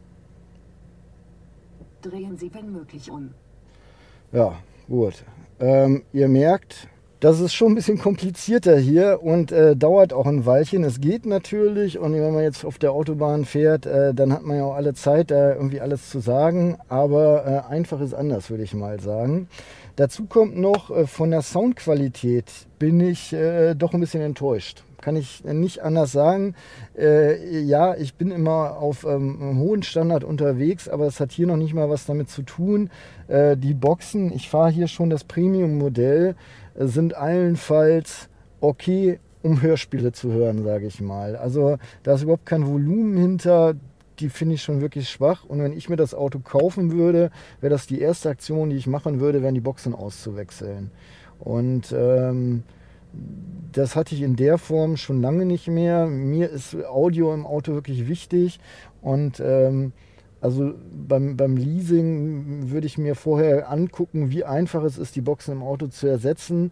Drehen Sie wenn möglich um. Ja, gut. Ihr merkt, das ist schon ein bisschen komplizierter hier und dauert auch ein Weilchen. Es geht natürlich, und wenn man jetzt auf der Autobahn fährt, dann hat man ja auch alle Zeit, da irgendwie alles zu sagen. Aber einfach ist anders, würde ich mal sagen. Dazu kommt noch, von der Soundqualität bin ich doch ein bisschen enttäuscht. Kann ich nicht anders sagen. Ja, ich bin immer auf einem hohen Standard unterwegs, aber es hat hier noch nicht mal was damit zu tun. Die Boxen, ich fahre hier schon das Premium-Modell, sind allenfalls okay, um Hörspiele zu hören, sage ich mal. Also da ist überhaupt kein Volumen hinter. Die finde ich schon wirklich schwach. Und wenn ich mir das Auto kaufen würde, wäre das die erste Aktion, die ich machen würde, wären die Boxen auszuwechseln. Und das hatte ich in der Form schon lange nicht mehr. Mir ist Audio im Auto wirklich wichtig. Und also beim Leasing würde ich mir vorher angucken, wie einfach es ist, die Boxen im Auto zu ersetzen,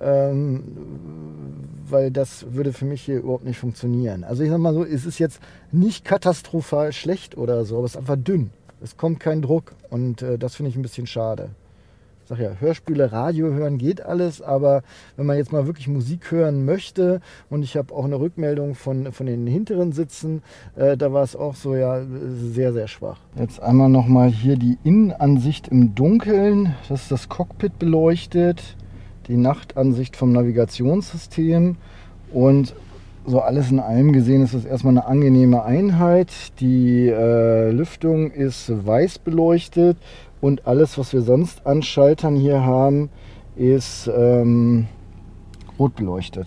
weil das würde für mich hier überhaupt nicht funktionieren. Also ich sag mal so, es ist jetzt nicht katastrophal schlecht oder so, aber es ist einfach dünn. Es kommt kein Druck und das finde ich ein bisschen schade. Ich sag ja, Hörspiele, Radio hören geht alles, aber wenn man jetzt mal wirklich Musik hören möchte, und ich habe auch eine Rückmeldung von den hinteren Sitzen, da war es auch so, ja, sehr, sehr schwach. Jetzt einmal nochmal hier die Innenansicht im Dunkeln, das ist das Cockpit beleuchtet, die Nachtansicht vom Navigationssystem und so alles in allem gesehen ist das erstmal eine angenehme Einheit. Die Lüftung ist weiß beleuchtet. Und alles, was wir sonst an Schaltern hier haben, ist rot beleuchtet.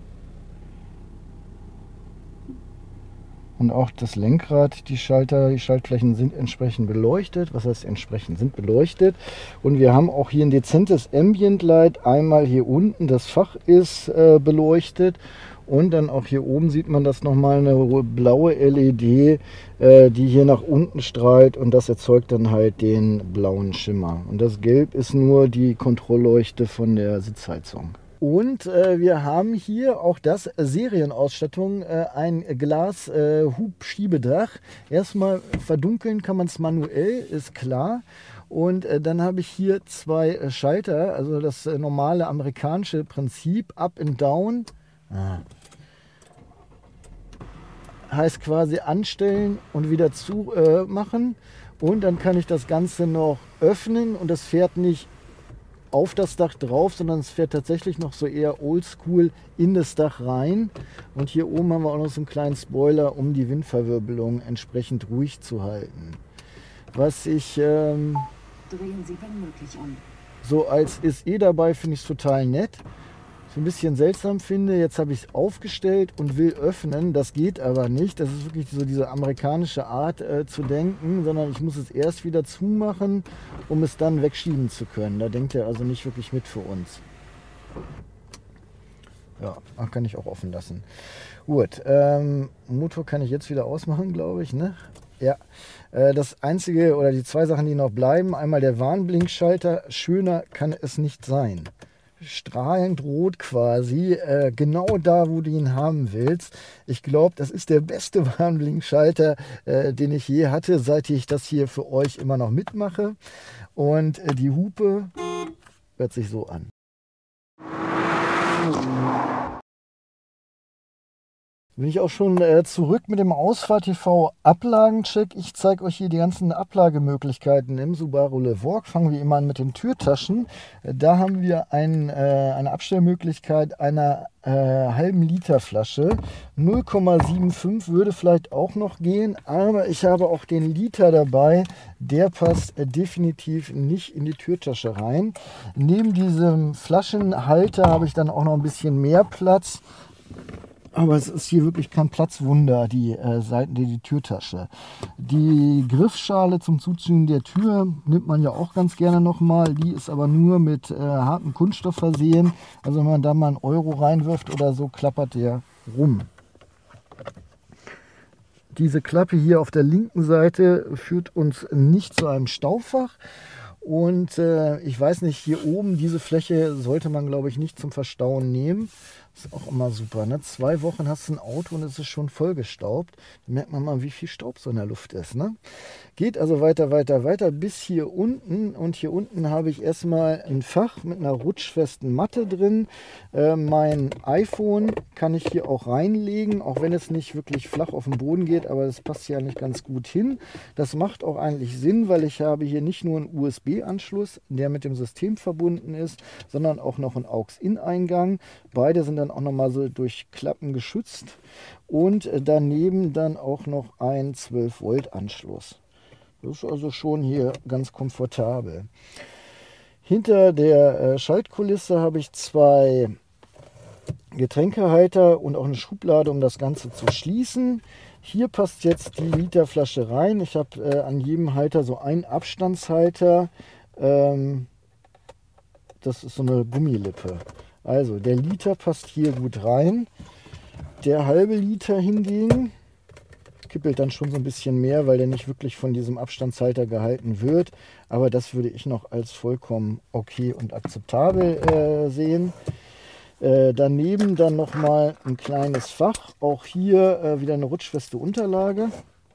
Und auch das Lenkrad, die Schaltflächen sind entsprechend beleuchtet. Was heißt entsprechend? Sind beleuchtet. Und wir haben auch hier ein dezentes Ambient Light. Einmal hier unten, das Fach ist beleuchtet. Und dann auch hier oben sieht man das nochmal, eine blaue LED, die hier nach unten strahlt und das erzeugt dann halt den blauen Schimmer. Und das Gelb ist nur die Kontrollleuchte von der Sitzheizung. Und wir haben hier auch das Serienausstattung, ein Glas-Hubschiebedach. Erstmal verdunkeln kann man es manuell, ist klar. Und dann habe ich hier zwei Schalter, also das normale amerikanische Prinzip, Up and Down. Heißt quasi anstellen und wieder zu machen. Und dann kann ich das Ganze noch öffnen und das fährt nicht auf das Dach drauf, sondern es fährt tatsächlich noch so eher oldschool in das Dach rein. Und hier oben haben wir auch noch so einen kleinen Spoiler, um die Windverwirbelung entsprechend ruhig zu halten. Was ich Drehen Sie wenn möglich um. so als SE dabei finde ich es total nett. So ein bisschen seltsam finde, jetzt habe ich es aufgestellt und will öffnen, das geht aber nicht. Das ist wirklich so diese amerikanische Art zu denken, sondern ich muss es erst wieder zumachen, um es dann wegschieben zu können. Da denkt er also nicht wirklich mit für uns. Ja, kann ich auch offen lassen. Gut, Motor kann ich jetzt wieder ausmachen, glaube ich, ne? Ja, das einzige oder die zwei Sachen, die noch bleiben, einmal der Warnblinkschalter, schöner kann es nicht sein. Strahlend rot quasi, genau da, wo du ihn haben willst. Ich glaube, das ist der beste Warnblinkschalter, den ich je hatte, seit ich das hier für euch immer noch mitmache. Und die Hupe hört sich so an. Bin ich auch schon zurück mit dem Ausfahrt TV Ablagencheck. Ich zeige euch hier die ganzen Ablagemöglichkeiten im Subaru Levorg. Fangen wir immer an mit den Türtaschen. Da haben wir eine Abstellmöglichkeit einer halben Liter Flasche. 0,75 würde vielleicht auch noch gehen, aber ich habe auch den Liter dabei. Der passt definitiv nicht in die Türtasche rein. Neben diesem Flaschenhalter habe ich dann auch noch ein bisschen mehr Platz. Aber es ist hier wirklich kein Platzwunder, die Türtasche. Die Griffschale zum Zuziehen der Tür nimmt man ja auch ganz gerne nochmal. Die ist aber nur mit hartem Kunststoff versehen. Also wenn man da mal einen Euro reinwirft oder so, klappert der rum. Diese Klappe hier auf der linken Seite führt uns nicht zu einem Staufach. Und ich weiß nicht, hier oben diese Fläche sollte man, glaube ich, nicht zum Verstauen nehmen. Ist auch immer super, ne? 2 Wochen hast du ein Auto und es ist schon vollgestaubt. Da merkt man mal, wie viel Staub so in der Luft ist, ne? Geht also weiter, weiter, weiter bis hier unten. Und hier unten habe ich erstmal ein Fach mit einer rutschfesten Matte drin. Mein iPhone kann ich hier auch reinlegen, auch wenn es nicht wirklich flach auf den Boden geht, aber das passt hier nicht ganz gut hin. Das macht auch eigentlich Sinn, weil ich habe hier nicht nur einen USB-Anschluss, der mit dem System verbunden ist, sondern auch noch einen AUX-In-Eingang. Beide sind dann auch nochmal so durch Klappen geschützt und daneben dann auch noch ein 12-Volt-Anschluss. Das ist also schon hier ganz komfortabel. Hinter der Schaltkulisse habe ich 2 Getränkehalter und auch eine Schublade, um das Ganze zu schließen. Hier passt jetzt die Literflasche rein. Ich habe an jedem Halter so einen Abstandshalter. Das ist so eine Gummilippe. Also der Liter passt hier gut rein. Der halbe Liter hingegen kippelt dann schon so ein bisschen mehr, weil der nicht wirklich von diesem Abstandshalter gehalten wird. Aber das würde ich noch als vollkommen okay und akzeptabel sehen. Daneben dann nochmal ein kleines Fach. Auch hier wieder eine rutschfeste Unterlage.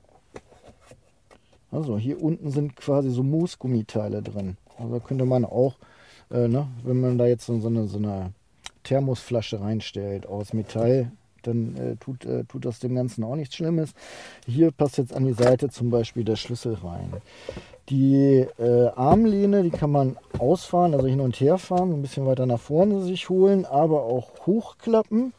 Also hier unten sind quasi so Moosgummiteile drin. Also könnte man auch, wenn man da jetzt so eine Thermosflasche reinstellt aus Metall, dann tut das dem Ganzen auch nichts Schlimmes. Hier passt jetzt an die Seite zum Beispiel der Schlüssel rein. Die Armlehne, die kann man ausfahren, also hin und her fahren, ein bisschen weiter nach vorne sich holen, aber auch hochklappen.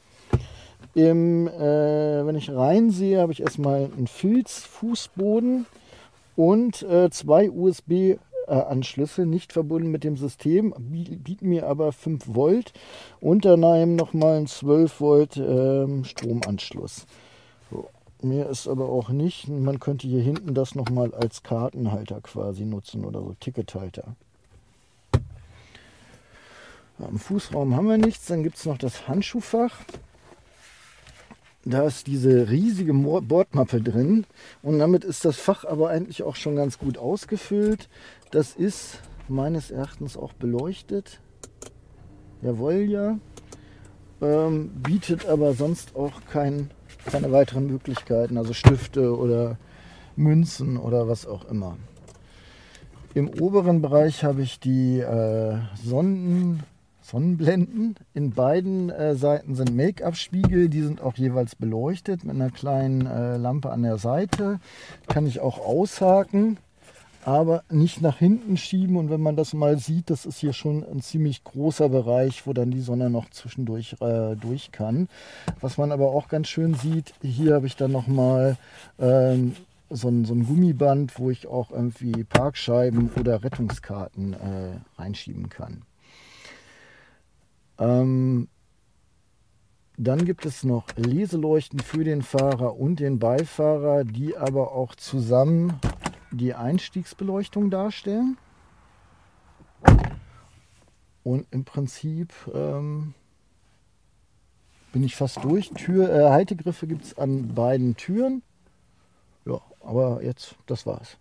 Wenn ich reinsehe, habe ich erstmal einen Filzfußboden und 2 USB-Anschlüsse, nicht verbunden mit dem System, bieten mir aber 5 Volt und daneben nochmal einen 12 Volt Stromanschluss. So. Mehr ist aber auch nicht. Man könnte hier hinten das nochmal als Kartenhalter quasi nutzen oder so Tickethalter. Ja, im Fußraum haben wir nichts. Dann gibt es noch das Handschuhfach. Da ist diese riesige Bordmappe drin und damit ist das Fach aber eigentlich auch schon ganz gut ausgefüllt. Das ist meines Erachtens auch beleuchtet. Jawohl, ja. Bietet aber sonst auch keine weiteren Möglichkeiten, also Stifte oder Münzen oder was auch immer. Im oberen Bereich habe ich die Sonnenblenden. In beiden Seiten sind Make-up-Spiegel, die sind auch jeweils beleuchtet mit einer kleinen Lampe an der Seite. Kann ich auch aushaken, aber nicht nach hinten schieben. Und wenn man das mal sieht, das ist hier schon ein ziemlich großer Bereich, wo dann die Sonne noch zwischendurch durch kann. Was man aber auch ganz schön sieht, hier habe ich dann nochmal so ein Gummiband, wo ich auch irgendwie Parkscheiben oder Rettungskarten reinschieben kann. Dann gibt es noch Leseleuchten für den Fahrer und den Beifahrer, die aber auch zusammen die Einstiegsbeleuchtung darstellen. Und im Prinzip bin ich fast durch. Haltegriffe gibt es an beiden Türen. Ja, aber jetzt, das war's.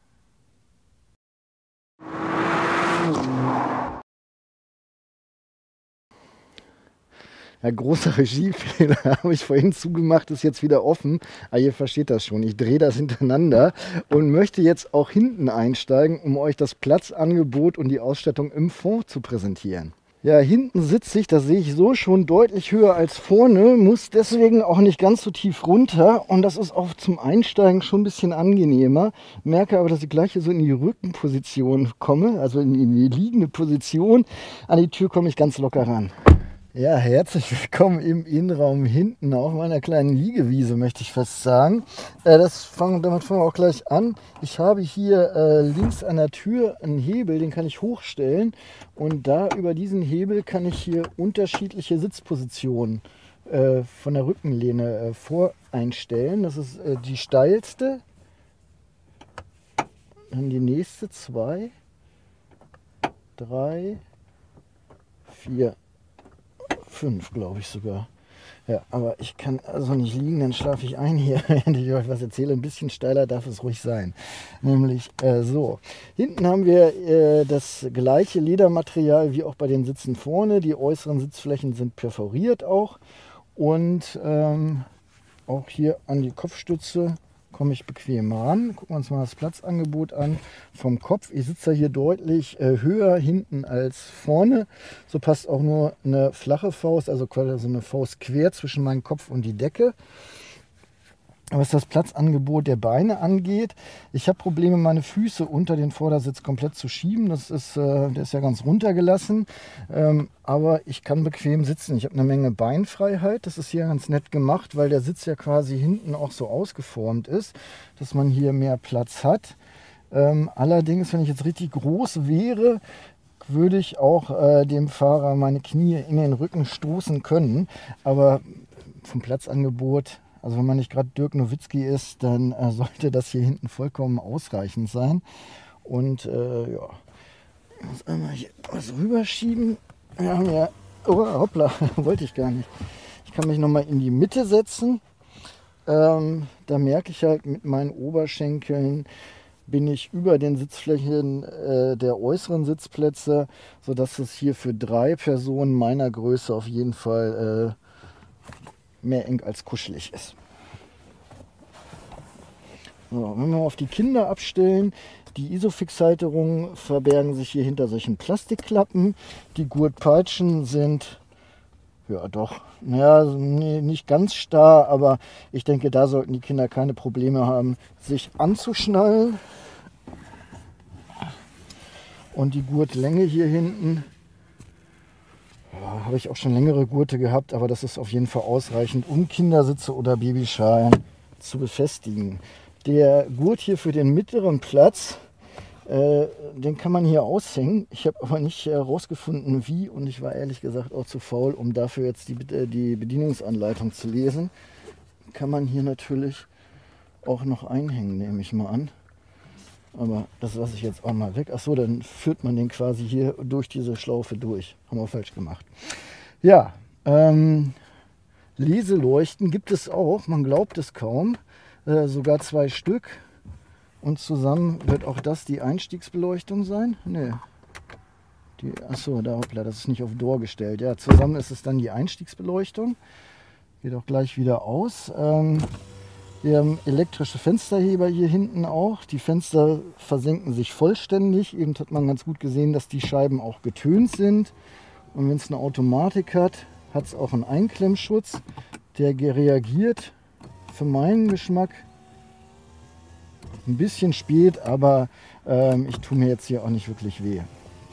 Ja, großer Regiefehler habe ich vorhin zugemacht, ist jetzt wieder offen. Aber ihr versteht das schon. Ich drehe das hintereinander und möchte jetzt auch hinten einsteigen, um euch das Platzangebot und die Ausstattung im Fond zu präsentieren. Ja, hinten sitze ich, das sehe ich so schon deutlich höher als vorne, muss deswegen auch nicht ganz so tief runter und das ist auch zum Einsteigen schon ein bisschen angenehmer. Merke aber, dass ich gleich hier so in die Rückenposition komme, also in die liegende Position. An die Tür komme ich ganz locker ran. Ja, herzlich willkommen im Innenraum hinten auf meiner kleinen Liegewiese, möchte ich fast sagen. Damit fangen wir auch gleich an. Ich habe hier links an der Tür einen Hebel, den kann ich hochstellen. Und da über diesen Hebel kann ich hier unterschiedliche Sitzpositionen von der Rückenlehne voreinstellen. Das ist die steilste, dann die nächste, 2, 3, 4. 5, glaube ich sogar. Ja, aber ich kann also nicht liegen, dann schlafe ich ein hier, während ich euch was erzähle. Ein bisschen steiler darf es ruhig sein. Nämlich so. Hinten haben wir das gleiche Ledermaterial wie auch bei den Sitzen vorne. Die äußeren Sitzflächen sind perforiert auch. Und auch hier an die Kopfstütze komme ich bequem ran. Gucken wir uns mal das Platzangebot an vom Kopf. Ich sitze hier deutlich höher hinten als vorne. So passt auch nur eine flache Faust, also quasi so eine Faust quer zwischen meinem Kopf und die Decke. Was das Platzangebot der Beine angeht, ich habe Probleme, meine Füße unter den Vordersitz komplett zu schieben. Der ist ja ganz runtergelassen, aber ich kann bequem sitzen. Ich habe eine Menge Beinfreiheit. Das ist hier ganz nett gemacht, weil der Sitz ja quasi hinten auch so ausgeformt ist, dass man hier mehr Platz hat. Allerdings, wenn ich jetzt richtig groß wäre, würde ich auch dem Fahrer meine Knie in den Rücken stoßen können. Aber vom Platzangebot, also wenn man nicht gerade Dirk Nowitzki ist, dann sollte das hier hinten vollkommen ausreichend sein. Und ja, ich muss einmal hier was rüberschieben. Wir haben ja, oh, hoppla, wollte ich gar nicht. Ich kann mich nochmal in die Mitte setzen. Da merke ich halt, mit meinen Oberschenkeln bin ich über den Sitzflächen der äußeren Sitzplätze, sodass es hier für 3 Personen meiner Größe auf jeden Fall mehr eng als kuschelig ist. So, wenn wir auf die Kinder abstellen, die Isofix-Halterungen verbergen sich hier hinter solchen Plastikklappen. Die Gurtpeitschen sind, ja doch, naja, nee, nicht ganz starr, aber ich denke, da sollten die Kinder keine Probleme haben, sich anzuschnallen. Und die Gurtlänge hier hinten, ja, habe ich auch schon längere Gurte gehabt, aber das ist auf jeden Fall ausreichend, um Kindersitze oder Babyschalen zu befestigen. Der Gurt hier für den mittleren Platz, den kann man hier aushängen. Ich habe aber nicht herausgefunden, wie, und ich war ehrlich gesagt auch zu faul, um dafür jetzt die Bedienungsanleitung zu lesen. Kann man hier natürlich auch noch einhängen, nehme ich mal an. Aber das lasse ich jetzt auch mal weg. Achso, dann führt man den quasi hier durch diese Schlaufe durch. Haben wir falsch gemacht. Ja, Leseleuchten gibt es auch, man glaubt es kaum. Sogar 2 Stück. Und zusammen wird auch das die Einstiegsbeleuchtung sein. Nee. Achso, da, hoppla, das ist nicht auf Door gestellt. Ja, zusammen ist es dann die Einstiegsbeleuchtung. Geht auch gleich wieder aus. Wir haben elektrische Fensterheber hier hinten auch. Die Fenster versenken sich vollständig. Eben hat man ganz gut gesehen, dass die Scheiben auch getönt sind. Und wenn es eine Automatik hat, hat es auch einen Einklemmschutz. Der reagiert für meinen Geschmack ein bisschen spät, aber ich tue mir jetzt hier auch nicht wirklich weh.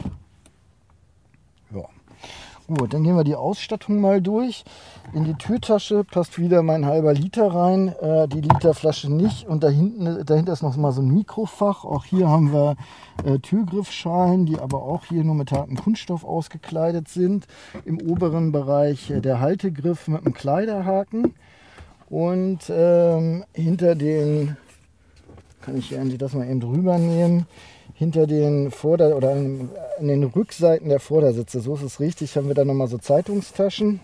Ja. Gut, dann gehen wir die Ausstattung mal durch. In die Türtasche passt wieder mein halber Liter rein, die Literflasche nicht. Und dahinter ist noch mal so ein Mikrofach. Auch hier haben wir Türgriffschalen, die aber auch hier nur mit hartem Kunststoff ausgekleidet sind. Im oberen Bereich der Haltegriff mit einem Kleiderhaken. Und hinter den, kann ich hier das mal eben drüber nehmen, hinter den an den Rückseiten der Vordersitze, so ist es richtig, haben wir dann nochmal so Zeitungstaschen.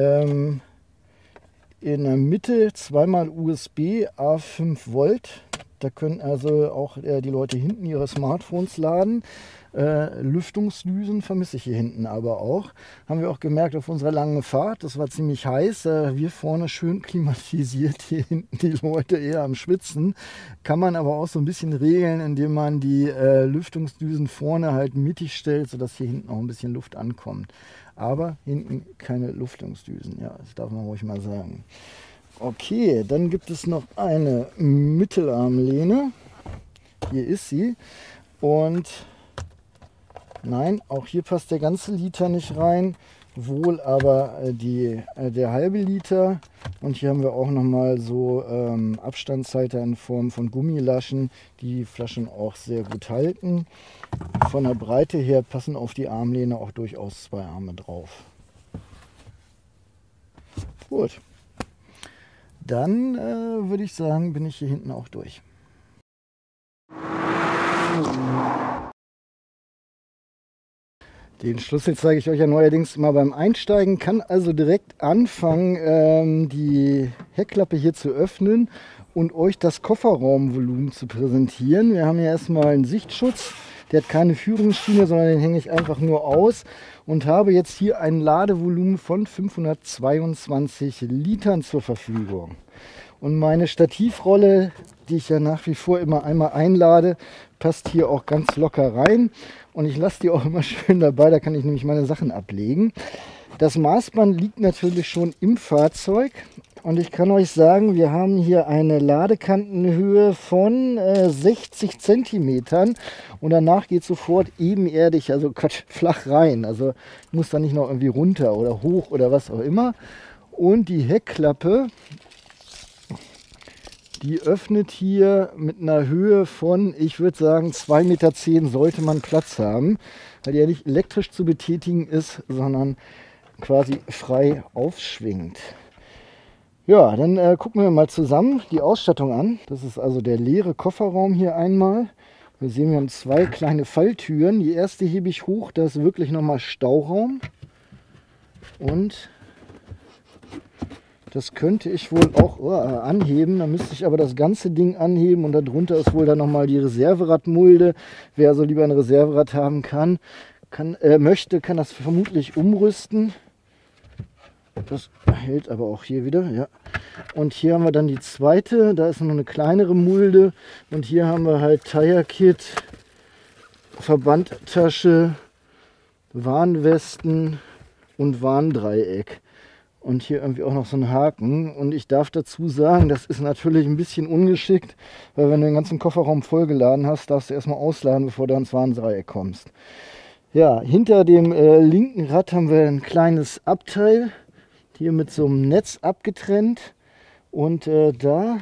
In der Mitte zweimal USB A5 Volt Da können also auch die Leute hinten ihre Smartphones laden. Lüftungsdüsen vermisse ich hier hinten aber auch. Haben wir auch gemerkt auf unserer langen Fahrt. Das war ziemlich heiß. Wir vorne schön klimatisiert, hier hinten die Leute eher am Schwitzen. Kann man aber auch so ein bisschen regeln, indem man die Lüftungsdüsen vorne halt mittig stellt, sodass hier hinten auch ein bisschen Luft ankommt. Aber hinten keine Lüftungsdüsen. Ja, das darf man ruhig mal sagen. Okay, dann gibt es noch eine Mittelarmlehne. Hier ist sie. Und nein, auch hier passt der ganze Liter nicht rein. Wohl aber der halbe Liter. Und hier haben wir auch nochmal so Abstandshalter in Form von Gummilaschen, die die Flaschen auch sehr gut halten. Von der Breite her passen auf die Armlehne auch durchaus 2 Arme drauf. Gut. Dann würde ich sagen, bin ich hier hinten auch durch. Den Schlüssel zeige ich euch ja neuerdings immer beim Einsteigen. Kann also direkt anfangen, die Heckklappe hier zu öffnen und euch das Kofferraumvolumen zu präsentieren. Wir haben hier erstmal einen Sichtschutz. Der hat keine Führungsschiene, sondern den hänge ich einfach nur aus und habe jetzt hier ein Ladevolumen von 522 Litern zur Verfügung. Und meine Stativrolle, die ich ja nach wie vor immer einmal einlade, passt hier auch ganz locker rein. Und ich lasse die auch immer schön dabei, da kann ich nämlich meine Sachen ablegen. Das Maßband liegt natürlich schon im Fahrzeug. Und ich kann euch sagen, wir haben hier eine Ladekantenhöhe von 60 cm und danach geht sofort ebenerdig, also flach rein. Also muss da nicht noch irgendwie runter oder hoch oder was auch immer. Und die Heckklappe, die öffnet hier mit einer Höhe von, ich würde sagen, 2,10 Meter sollte man Platz haben, weil die ja nicht elektrisch zu betätigen ist, sondern quasi frei aufschwingt. Ja, dann gucken wir mal zusammen die Ausstattung an. Das ist also der leere Kofferraum hier einmal. Wir sehen, wir haben 2 kleine Falltüren. Die erste hebe ich hoch, da ist wirklich nochmal Stauraum. Und das könnte ich wohl auch anheben. Da müsste ich aber das ganze Ding anheben und darunter ist wohl dann nochmal die Reserveradmulde. Wer also lieber ein Reserverad haben möchte, kann das vermutlich umrüsten. Das hält aber auch hier wieder, ja. Und hier haben wir dann die zweite, da ist noch eine kleinere Mulde. Und hier haben wir halt Tire-Kit, Verbandtasche, Warnwesten und Warndreieck. Und hier irgendwie auch noch so ein Haken. Und ich darf dazu sagen, das ist natürlich ein bisschen ungeschickt, weil wenn du den ganzen Kofferraum vollgeladen hast, darfst du erstmal ausladen, bevor du ans Warndreieck kommst. Ja, hinter dem linken Rad haben wir ein kleines Abteil. Hier mit so einem Netz abgetrennt und da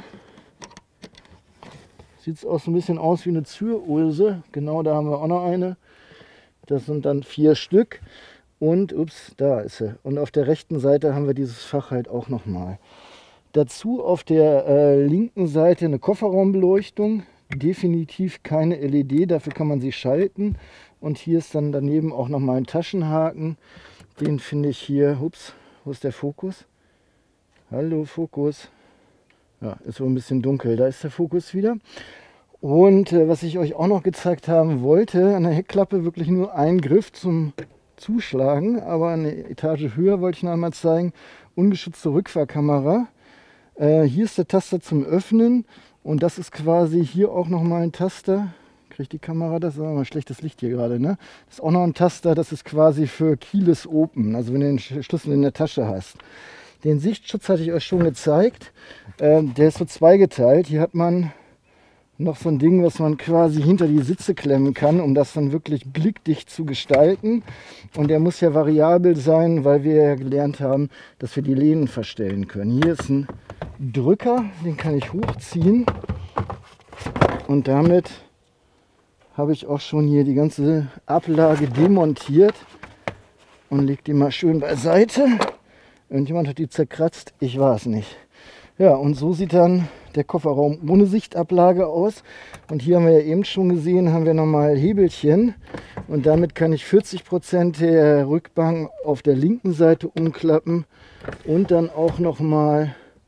sieht es auch so ein bisschen aus wie eine Zürose. Genau, da haben wir auch noch eine. Das sind dann 4 Stück und ups, da ist sie. Und auf der rechten Seite haben wir dieses Fach halt auch nochmal. Dazu auf der linken Seite eine Kofferraumbeleuchtung. Definitiv keine LED, dafür kann man sie schalten. Und hier ist dann daneben auch nochmal ein Taschenhaken. Den finde ich hier, ups. Wo ist der Fokus? Hallo Fokus. Ja, ist so ein bisschen dunkel. Da ist der Fokus wieder. Und was ich euch auch noch gezeigt haben wollte, an der Heckklappe wirklich nur ein Griff zum Zuschlagen. Aber eine Etage höher wollte ich noch einmal zeigen. Ungeschützte Rückfahrkamera. Hier ist der Taster zum Öffnen. Und das ist quasi hier auch nochmal ein Taster. Kriegt die Kamera das? Das ist aber schlechtes Licht hier gerade, ne? Das ist auch noch ein Taster, das ist quasi für Keyless Open, also wenn du den Schlüssel in der Tasche hast. Den Sichtschutz hatte ich euch schon gezeigt. Der ist so zweigeteilt. Hier hat man noch so ein Ding, was man quasi hinter die Sitze klemmen kann, um das dann wirklich blickdicht zu gestalten. Und der muss ja variabel sein, weil wir ja gelernt haben, dass wir die Lehnen verstellen können. Hier ist ein Drücker, den kann ich hochziehen und damit habe ich auch schon hier die ganze Ablage demontiert und lege die mal schön beiseite. Irgendjemand hat die zerkratzt, ich war es nicht. Ja, und so sieht dann der Kofferraum ohne Sichtablage aus. Und hier haben wir ja eben schon gesehen, haben wir nochmal Hebelchen. Und damit kann ich 40% der Rückbank auf der linken Seite umklappen und dann auch nochmal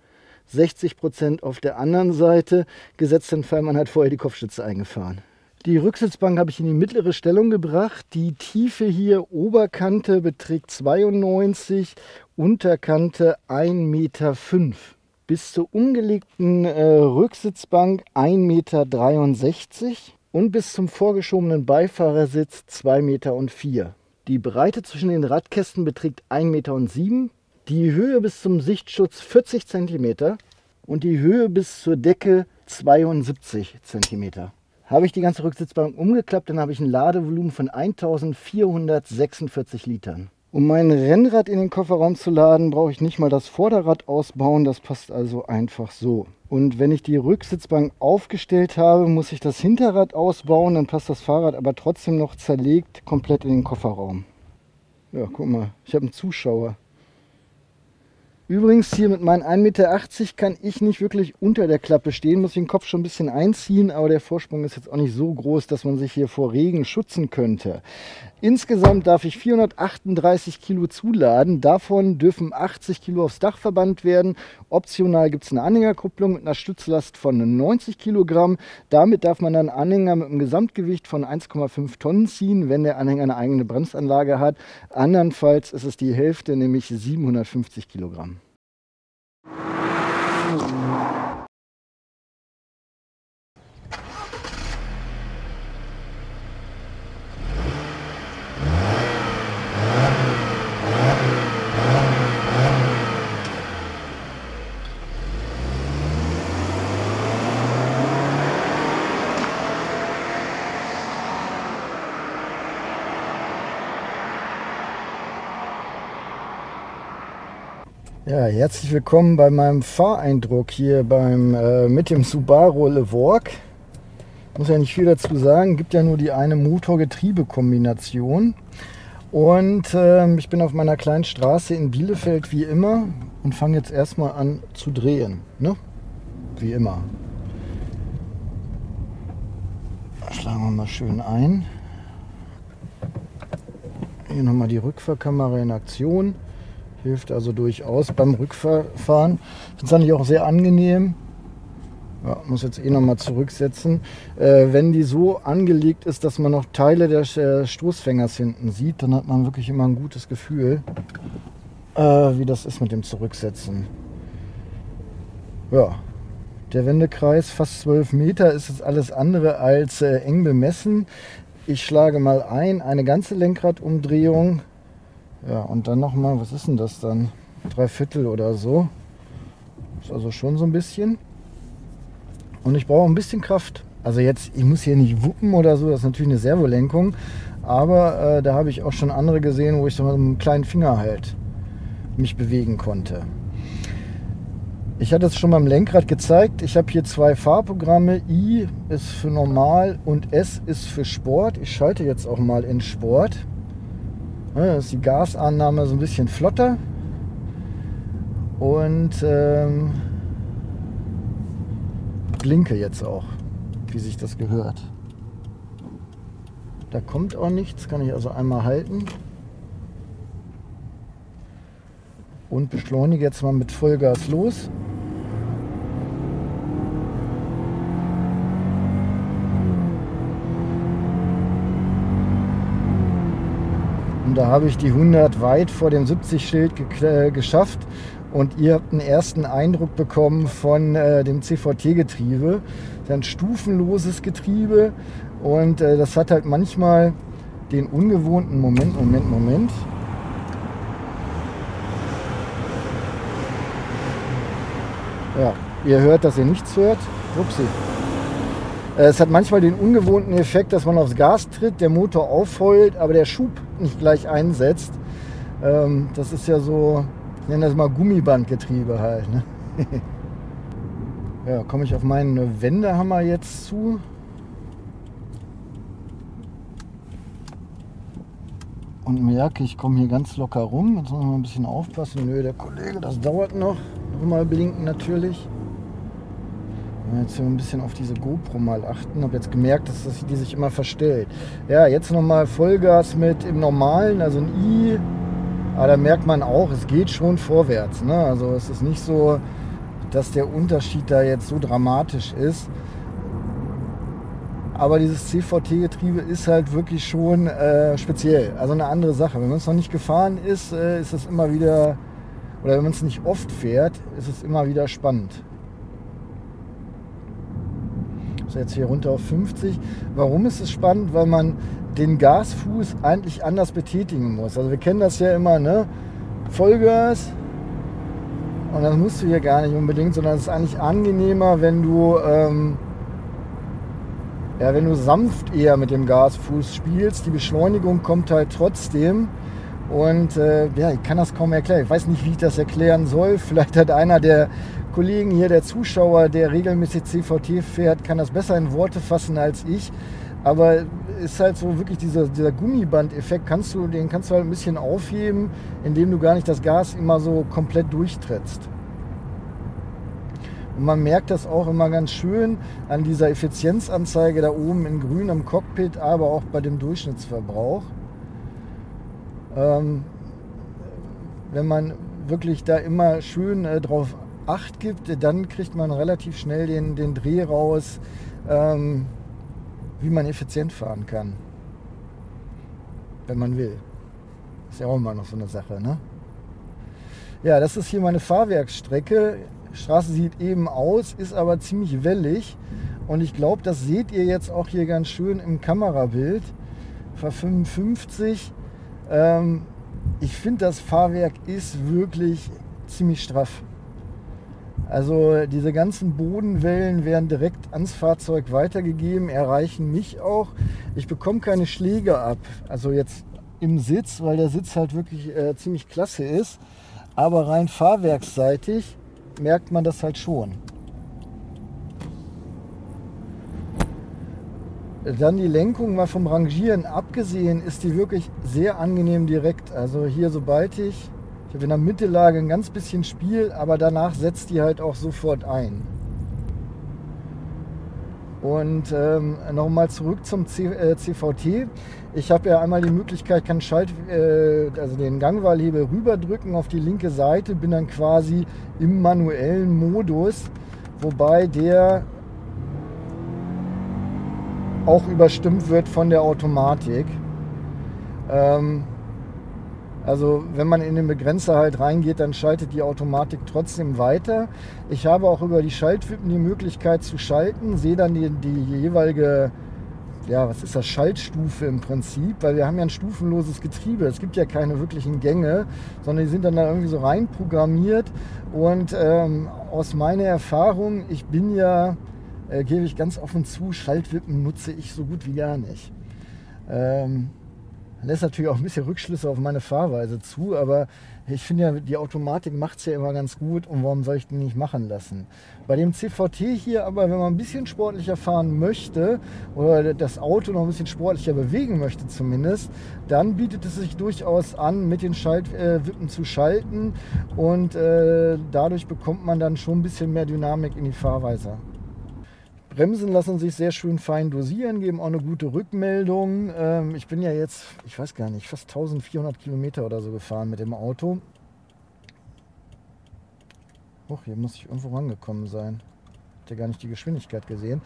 60% auf der anderen Seite, gesetzt den Fall, man hat vorher die Kopfstütze eingefahren. Die Rücksitzbank habe ich in die mittlere Stellung gebracht. Die Tiefe hier, Oberkante beträgt 92, Unterkante 1,5 Meter. Bis zur umgelegten Rücksitzbank 1,63 Meter und bis zum vorgeschobenen Beifahrersitz 2,04 Meter. Die Breite zwischen den Radkästen beträgt 1,07 Meter, die Höhe bis zum Sichtschutz 40 cm und die Höhe bis zur Decke 72 cm. Habe ich die ganze Rücksitzbank umgeklappt, dann habe ich ein Ladevolumen von 1446 Litern. Um mein Rennrad in den Kofferraum zu laden, brauche ich nicht mal das Vorderrad ausbauen, das passt also einfach so. Und wenn ich die Rücksitzbank aufgestellt habe, muss ich das Hinterrad ausbauen, dann passt das Fahrrad aber trotzdem noch zerlegt komplett in den Kofferraum. Ja, guck mal, ich habe einen Zuschauer. Übrigens hier mit meinen 1,80 Meter kann ich nicht wirklich unter der Klappe stehen, muss ich den Kopf schon ein bisschen einziehen, aber der Vorsprung ist jetzt auch nicht so groß, dass man sich hier vor Regen schützen könnte. Insgesamt darf ich 438 Kilo zuladen, davon dürfen 80 Kilo aufs Dach verbannt werden. Optional gibt es eine Anhängerkupplung mit einer Stützlast von 90 Kilogramm. Damit darf man dann Anhänger mit einem Gesamtgewicht von 1,5 Tonnen ziehen, wenn der Anhänger eine eigene Bremsanlage hat. Andernfalls ist es die Hälfte, nämlich 750 Kilogramm. Ja, herzlich willkommen bei meinem Fahreindruck hier mit dem Subaru Levorg. Muss ja nicht viel dazu sagen, gibt ja nur die eine Motor-Getriebe-Kombination. Und ich bin auf meiner kleinen Straße in Bielefeld wie immer und fange jetzt erstmal an zu drehen, ne? Wie immer. Schlagen wir mal schön ein. Hier nochmal die Rückfahrkamera in Aktion. Hilft also durchaus beim Rückfahren. Ich finde es eigentlich auch sehr angenehm. Ja, muss jetzt eh nochmal zurücksetzen. Wenn die so angelegt ist, dass man noch Teile des Stoßfängers hinten sieht, dann hat man wirklich immer ein gutes Gefühl, wie das ist mit dem Zurücksetzen. Ja, der Wendekreis fast 12 Meter ist jetzt alles andere als eng bemessen. Ich schlage mal ein, eine ganze Lenkradumdrehung. Ja, und dann nochmal, was ist denn das dann? 3/4 oder so. Ist also schon so ein bisschen. Und ich brauche ein bisschen Kraft. Also jetzt, ich muss hier nicht wuppen oder so, das ist natürlich eine Servolenkung. Aber da habe ich auch schon andere gesehen, wo ich so mit einem kleinen Finger halt mich bewegen konnte. Ich hatte es schon beim Lenkrad gezeigt. Ich habe hier zwei Fahrprogramme. I ist für normal und S ist für Sport. Ich schalte jetzt auch mal in Sport. Da ist die Gasannahme so ein bisschen flotter und blinke jetzt auch, wie sich das gehört. Da kommt auch nichts, kann ich also einmal halten und beschleunige jetzt mal mit Vollgas los. Da habe ich die 100 weit vor dem 70-Schild geschafft und ihr habt einen ersten Eindruck bekommen von dem CVT-Getriebe. Das ist ein stufenloses Getriebe und das hat halt manchmal den ungewohnten Moment. Ja, ihr hört, dass ihr nichts hört. Upsi. Es hat manchmal den ungewohnten Effekt, dass man aufs Gas tritt, der Motor aufheult, aber der Schub nicht gleich einsetzt. Das ist ja so, ich nenne das mal Gummibandgetriebe halt. Ne? Ja, komme ich auf meinen Wendehammer jetzt zu. Und merke, ich komme hier ganz locker rum. Jetzt muss man mal ein bisschen aufpassen. Nö, der Kollege, das dauert noch. Nochmal blinken natürlich. Jetzt ein bisschen auf diese GoPro mal achten. Habe jetzt gemerkt, dass die sich immer verstellt. Ja, jetzt nochmal Vollgas mit im Normalen, also ein I. Aber da merkt man auch, es geht schon vorwärts. Ne? Also es ist nicht so, dass der Unterschied da jetzt so dramatisch ist. Aber dieses CVT-Getriebe ist halt wirklich schon speziell, also eine andere Sache. Wenn man es noch nicht gefahren ist, ist es immer wieder, oder wenn man es nicht oft fährt, ist es immer wieder spannend. So, jetzt hier runter auf 50. Warum ist es spannend? Weil man den Gasfuß eigentlich anders betätigen muss. Also wir kennen das ja immer, ne? Vollgas. Und das musst du hier gar nicht unbedingt, sondern es ist eigentlich angenehmer, wenn du sanft eher mit dem Gasfuß spielst. Die Beschleunigung kommt halt trotzdem. Und ich kann das kaum erklären. Ich weiß nicht, wie ich das erklären soll. Vielleicht hat einer der Kollegen hier, der Zuschauer, der regelmäßig CVT fährt, kann das besser in Worte fassen als ich. Aber ist halt so wirklich dieser Gummiband-Effekt, den kannst du halt ein bisschen aufheben, indem du gar nicht das Gas immer so komplett durchtrittst. Und man merkt das auch immer ganz schön an dieser Effizienzanzeige da oben in grün am Cockpit, aber auch bei dem Durchschnittsverbrauch. Wenn man wirklich da immer schön drauf Acht gibt, dann kriegt man relativ schnell den Dreh raus, wie man effizient fahren kann. Wenn man will. Ist ja auch immer noch so eine Sache, ne? Ja, das ist hier meine Fahrwerksstrecke. Die Straße sieht eben aus, ist aber ziemlich wellig. Und ich glaube, das seht ihr jetzt auch hier ganz schön im Kamerabild. Fahr 55. Ich finde, das Fahrwerk ist wirklich ziemlich straff. Also diese ganzen Bodenwellen werden direkt ans Fahrzeug weitergegeben, erreichen mich auch. Ich bekomme keine Schläge ab, also jetzt im Sitz, weil der Sitz halt wirklich ziemlich klasse ist. Aber rein fahrwerksseitig merkt man das halt schon. Dann die Lenkung, mal vom Rangieren abgesehen, ist die wirklich sehr angenehm direkt. Also hier, sobald ich habe in der Mittellage ein ganz bisschen Spiel, aber danach setzt die halt auch sofort ein. Und nochmal zurück zum CVT. Ich habe ja einmal die Möglichkeit, kann also den Gangwahlhebel rüberdrücken auf die linke Seite, bin dann quasi im manuellen Modus, wobei der auch überstimmt wird von der Automatik. Also wenn man in den Begrenzer halt reingeht, dann schaltet die Automatik trotzdem weiter. Ich habe auch über die Schaltwippen die Möglichkeit zu schalten, sehe dann die jeweilige, was ist das, Schaltstufe im Prinzip, weil wir haben ja ein stufenloses Getriebe. Es gibt ja keine wirklichen Gänge, sondern die sind dann da irgendwie so rein programmiert. Und aus meiner Erfahrung, ich bin ja, gebe ich ganz offen zu, Schaltwippen nutze ich so gut wie gar nicht. Lässt natürlich auch ein bisschen Rückschlüsse auf meine Fahrweise zu, aber ich finde ja, die Automatik macht es ja immer ganz gut und warum soll ich die nicht machen lassen? Bei dem CVT hier aber, wenn man ein bisschen sportlicher fahren möchte oder das Auto noch ein bisschen sportlicher bewegen möchte zumindest, dann bietet es sich durchaus an, mit den Schaltwippen zu schalten und dadurch bekommt man dann schon ein bisschen mehr Dynamik in die Fahrweise. Bremsen lassen sich sehr schön fein dosieren, geben auch eine gute Rückmeldung. Ich bin ja jetzt, ich weiß gar nicht, fast 1400 Kilometer oder so gefahren mit dem Auto. Hier muss ich irgendwo rangekommen sein. Ich habe gar nicht die Geschwindigkeit gesehen.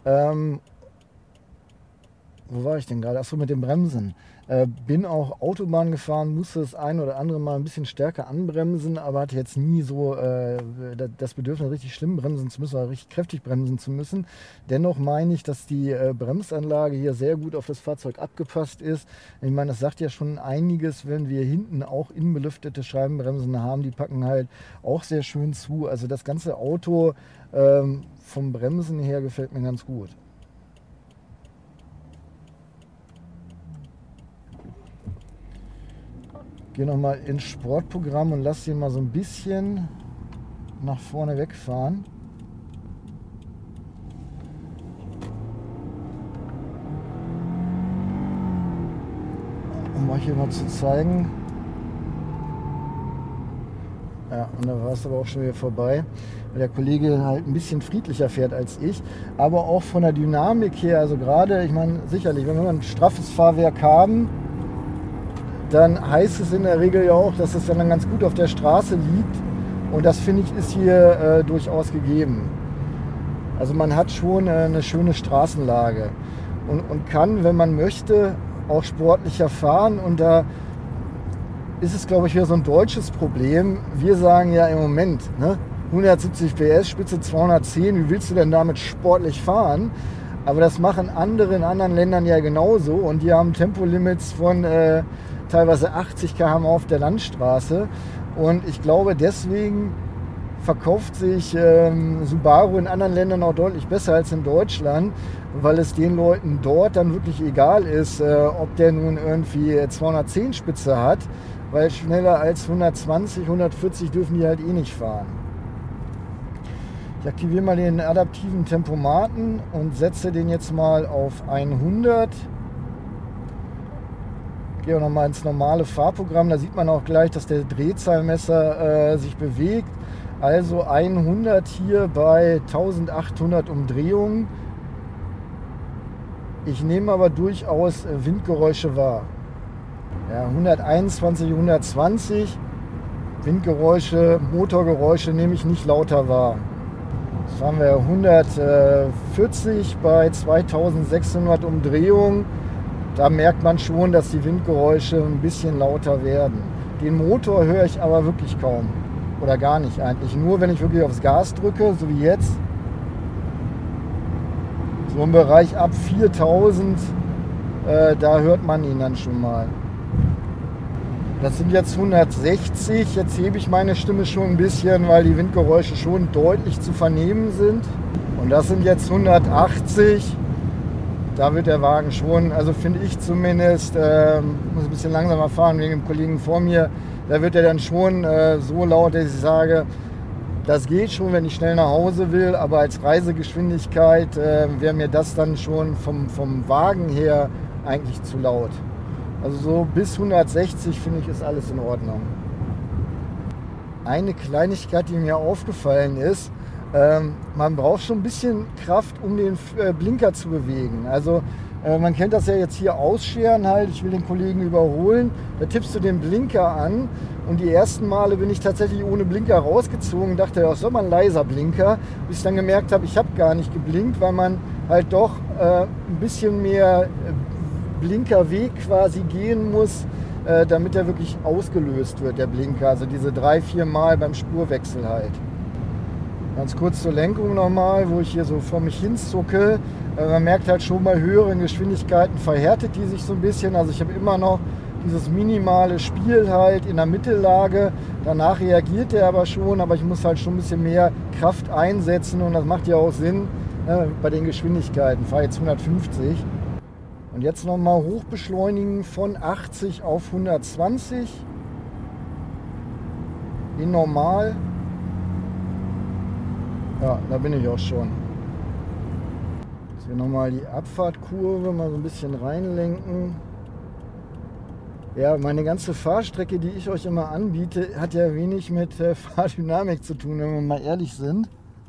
Wo war ich denn gerade? Achso, mit dem Bremsen. Bin auch Autobahn gefahren, musste das ein oder andere Mal ein bisschen stärker anbremsen, aber hatte jetzt nie so das Bedürfnis, richtig schlimm bremsen zu müssen oder richtig kräftig bremsen zu müssen. Dennoch meine ich, dass die Bremsanlage hier sehr gut auf das Fahrzeug abgepasst ist. Ich meine, das sagt ja schon einiges, wenn wir hinten auch innenbelüftete Scheibenbremsen haben. Die packen halt auch sehr schön zu. Also das ganze Auto vom Bremsen her gefällt mir ganz gut. Gehe nochmal ins Sportprogramm und lasse ihn mal so ein bisschen nach vorne wegfahren. Um euch hier mal zu zeigen. Ja, und da war es aber auch schon wieder vorbei, weil der Kollege halt ein bisschen friedlicher fährt als ich. Aber auch von der Dynamik her, also gerade, ich meine, sicherlich, wenn wir ein straffes Fahrwerk haben, dann heißt es in der Regel ja auch, dass es dann ganz gut auf der Straße liegt Und das finde ich ist hier durchaus gegeben. Also man hat schon eine schöne Straßenlage und kann, wenn man möchte, auch sportlicher fahren. Und da ist es, glaube ich, wieder so ein deutsches Problem. Wir sagen ja im Moment, ne, 170 PS, Spitze 210, wie willst du denn damit sportlich fahren? Aber das machen andere in anderen Ländern ja genauso und die haben Tempolimits von teilweise 80 km/h auf der Landstraße. Und ich glaube, deswegen verkauft sich Subaru in anderen Ländern auch deutlich besser als in Deutschland, weil es den Leuten dort dann wirklich egal ist, ob der nun irgendwie 210 Spitze hat, weil schneller als 120, 140 dürfen die halt eh nicht fahren. Ich aktiviere mal den adaptiven Tempomaten und setze den jetzt mal auf 100. Gehe auch nochmal ins normale Fahrprogramm, da sieht man auch gleich, dass der Drehzahlmesser sich bewegt. Also 100 hier bei 1800 Umdrehungen. Ich nehme aber durchaus Windgeräusche wahr. Ja, 121, 120. Windgeräusche, Motorgeräusche nehme ich nicht lauter wahr. Jetzt fahren wir 140 bei 2600 Umdrehungen. Da merkt man schon, dass die Windgeräusche ein bisschen lauter werden. Den Motor höre ich aber wirklich kaum. Oder gar nicht eigentlich. Nur wenn ich wirklich aufs Gas drücke, so wie jetzt. So im Bereich ab 4000, da hört man ihn dann schon mal. Das sind jetzt 160. Jetzt hebe ich meine Stimme schon ein bisschen, weil die Windgeräusche schon deutlich zu vernehmen sind. Und das sind jetzt 180. Da wird der Wagen schon, also finde ich zumindest, muss ein bisschen langsamer fahren wegen dem Kollegen vor mir, da wird er dann schon so laut, dass ich sage, das geht schon, wenn ich schnell nach Hause will, aber als Reisegeschwindigkeit wäre mir das dann schon vom Wagen her eigentlich zu laut. Also so bis 160 finde ich ist alles in Ordnung. Eine Kleinigkeit, die mir aufgefallen ist, man braucht schon ein bisschen Kraft, um den Blinker zu bewegen. Also man kennt das ja jetzt hier ausscheren halt, ich will den Kollegen überholen, da tippst du den Blinker an und die ersten Male bin ich tatsächlich ohne Blinker rausgezogen, dachte, das soll mal ein leiser Blinker, bis ich dann gemerkt habe, ich habe gar nicht geblinkt, weil man halt doch ein bisschen mehr Blinkerweg quasi gehen muss, damit er wirklich ausgelöst wird, der Blinker, also diese 3-4 Mal beim Spurwechsel halt. Ganz kurz zur Lenkung nochmal, wo ich hier so vor mich hin zucke. Man merkt halt schon bei höheren Geschwindigkeiten verhärtet die sich so ein bisschen. Also ich habe immer noch dieses minimale Spiel halt in der Mittellage. Danach reagiert er aber schon, aber ich muss halt schon ein bisschen mehr Kraft einsetzen und das macht ja auch Sinn bei den Geschwindigkeiten. Ich fahre jetzt 150. Und jetzt nochmal hochbeschleunigen von 80 auf 120 in normal. Ja, da bin ich auch schon. Jetzt hier nochmal die Abfahrtkurve mal so ein bisschen reinlenken. Ja, meine ganze Fahrstrecke, die ich euch immer anbiete, hat ja wenig mit Fahrdynamik zu tun, wenn wir mal ehrlich sind.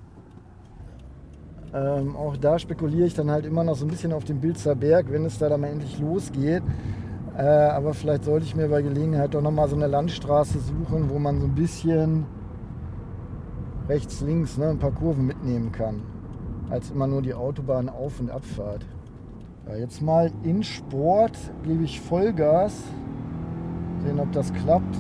Auch da spekuliere ich dann halt immer noch so ein bisschen auf den Bilzer Berg, wenn es da dann mal endlich losgeht. Aber vielleicht sollte ich mir bei Gelegenheit doch nochmal so eine Landstraße suchen, wo man so ein bisschen rechts, links ein paar Kurven mitnehmen kann, als immer nur die Autobahn Auf- und Abfahrt. Ja, jetzt mal in Sport gebe ich Vollgas, sehen ob das klappt.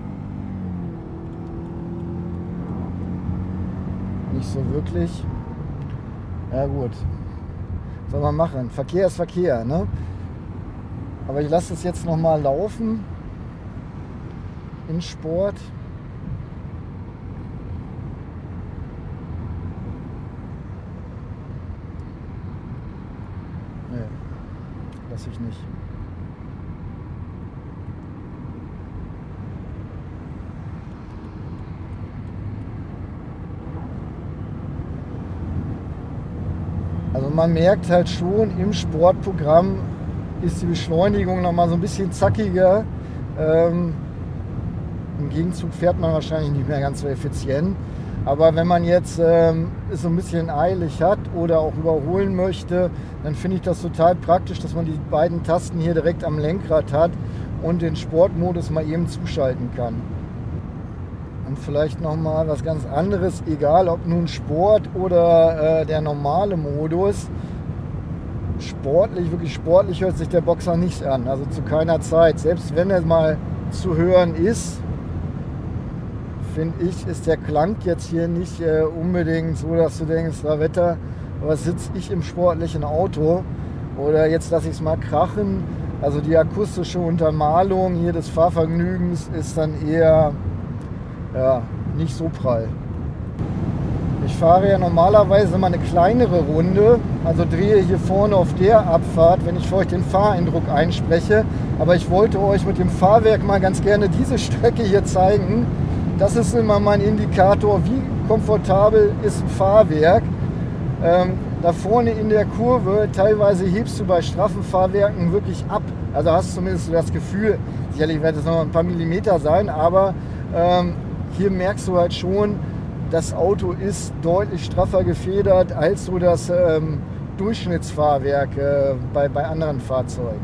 Nicht so wirklich. Ja gut, soll man machen. Verkehr ist Verkehr, ne? Aber ich lasse es jetzt noch mal laufen in Sport. Nee, lasse ich nicht. Also man merkt halt schon, im Sportprogramm ist die Beschleunigung noch mal so ein bisschen zackiger. Im Gegenzug fährt man wahrscheinlich nicht mehr ganz so effizient. Aber wenn man jetzt es so ein bisschen eilig hat oder auch überholen möchte, dann finde ich das total praktisch, dass man die beiden Tasten hier direkt am Lenkrad hat und den Sportmodus mal eben zuschalten kann. Und vielleicht nochmal was ganz anderes, egal ob nun Sport oder der normale Modus. Sportlich, wirklich sportlich hört sich der Boxer nicht an, also zu keiner Zeit. Selbst wenn er mal zu hören ist, finde ich, ist der Klang jetzt hier nicht unbedingt so, dass du denkst, Wetter, was sitze ich im sportlichen Auto? Oder jetzt lasse ich es mal krachen. Also die akustische Untermalung hier des Fahrvergnügens ist dann eher nicht so prall. Ich fahre ja normalerweise mal eine kleinere Runde, also drehe hier vorne auf der Abfahrt, wenn ich für euch den Fahreindruck einspreche. Aber ich wollte euch mit dem Fahrwerk mal ganz gerne diese Strecke hier zeigen. Das ist immer mein Indikator, wie komfortabel ist ein Fahrwerk. Da vorne in der Kurve, teilweise hebst du bei straffen Fahrwerken wirklich ab. Also hast zumindest das Gefühl, sicherlich wird es noch ein paar Millimeter sein, aber hier merkst du halt schon, das Auto ist deutlich straffer gefedert als so das Durchschnittsfahrwerk bei anderen Fahrzeugen.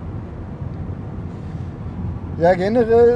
Ja, generell,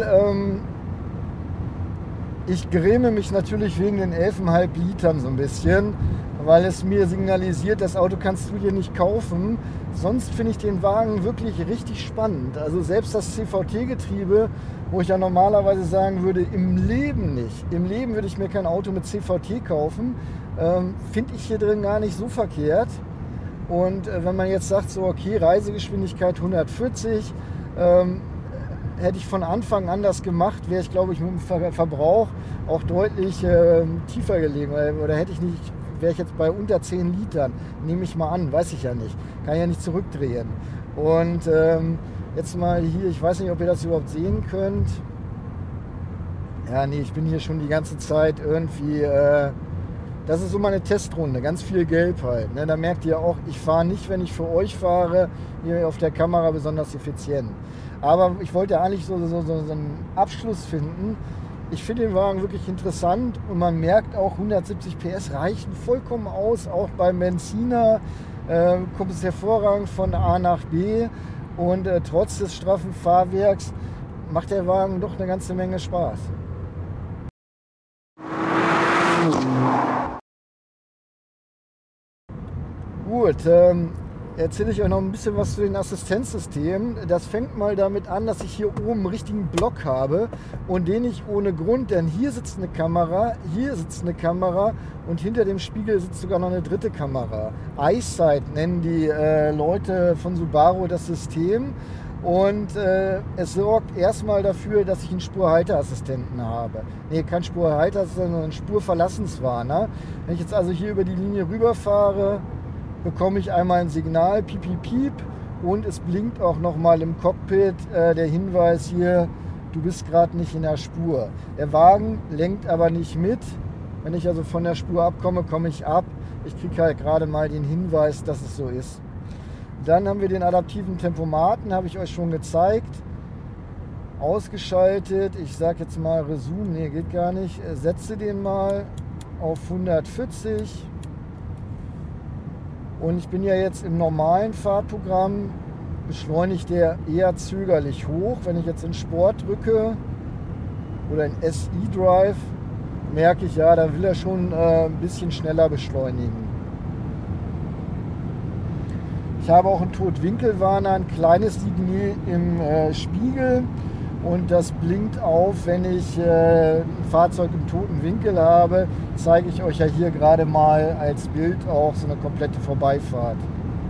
ich gräme mich natürlich wegen den 11,5 Litern so ein bisschen, weil es mir signalisiert, das Auto kannst du hier nicht kaufen. Sonst finde ich den Wagen wirklich richtig spannend. Also selbst das CVT-Getriebe, wo ich ja normalerweise sagen würde, im Leben nicht. Im Leben würde ich mir kein Auto mit CVT kaufen. Finde ich hier drin gar nicht so verkehrt. Und wenn man jetzt sagt, so okay, Reisegeschwindigkeit 140, hätte ich von Anfang an das gemacht, wäre ich, glaube ich, mit dem Verbrauch auch deutlich tiefer gelegen. Oder wäre ich jetzt bei unter 10 Litern, nehme ich mal an, weiß ich ja nicht. Kann ja nicht zurückdrehen. Und jetzt mal hier, ich weiß nicht, ob ihr das überhaupt sehen könnt. Ja, nee, ich bin hier schon die ganze Zeit irgendwie, das ist so meine Testrunde, ganz viel Gelb halt. Ne? Da merkt ihr auch, ich fahre nicht, wenn ich für euch fahre, hier auf der Kamera besonders effizient. Aber ich wollte ja eigentlich so einen Abschluss finden. Ich finde den Wagen wirklich interessant und man merkt auch, 170 PS reichen vollkommen aus, auch beim Benziner kommt es hervorragend von A nach B und trotz des straffen Fahrwerks macht der Wagen doch eine ganze Menge Spaß. Gut, erzähle ich euch noch ein bisschen was zu den Assistenzsystemen. Das fängt mal damit an, dass ich hier oben einen richtigen Block habe und den ich ohne Grund, denn hier sitzt eine Kamera, hier sitzt eine Kamera und hinter dem Spiegel sitzt sogar noch eine dritte Kamera. EyeSight nennen die Leute von Subaru das System und es sorgt erstmal dafür, dass ich einen Spurhalteassistenten habe. Nee, kein Spurhalteassistenten, sondern einen Spurverlassenswarner. Wenn ich jetzt also hier über die Linie rüberfahre, bekomme ich einmal ein Signal, piep, piep, piep, und es blinkt auch nochmal im Cockpit der Hinweis hier, du bist gerade nicht in der Spur. Der Wagen lenkt aber nicht mit. Wenn ich also von der Spur abkomme, komme ich ab. Ich kriege halt gerade mal den Hinweis, dass es so ist. Dann haben wir den adaptiven Tempomaten, habe ich euch schon gezeigt. Ausgeschaltet, ich sage jetzt mal Resume, nee, geht gar nicht. Setze den mal auf 140. Und ich bin ja jetzt im normalen Fahrprogramm, beschleunigt der eher zögerlich hoch. Wenn ich jetzt in Sport drücke oder in SI Drive, merke ich, ja, da will er schon ein bisschen schneller beschleunigen. Ich habe auch einen Totwinkelwarner, ein kleines Signal im Spiegel und das blinkt auf, wenn ich ein Fahrzeug im toten Winkel habe. Zeige ich euch ja hier gerade mal als Bild auch so eine komplette Vorbeifahrt.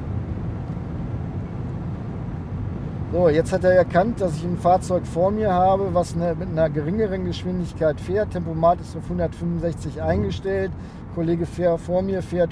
So, jetzt hat er erkannt, dass ich ein Fahrzeug vor mir habe, was mit einer geringeren Geschwindigkeit fährt. Tempomat ist auf 165 eingestellt. Kollege vor mir fährt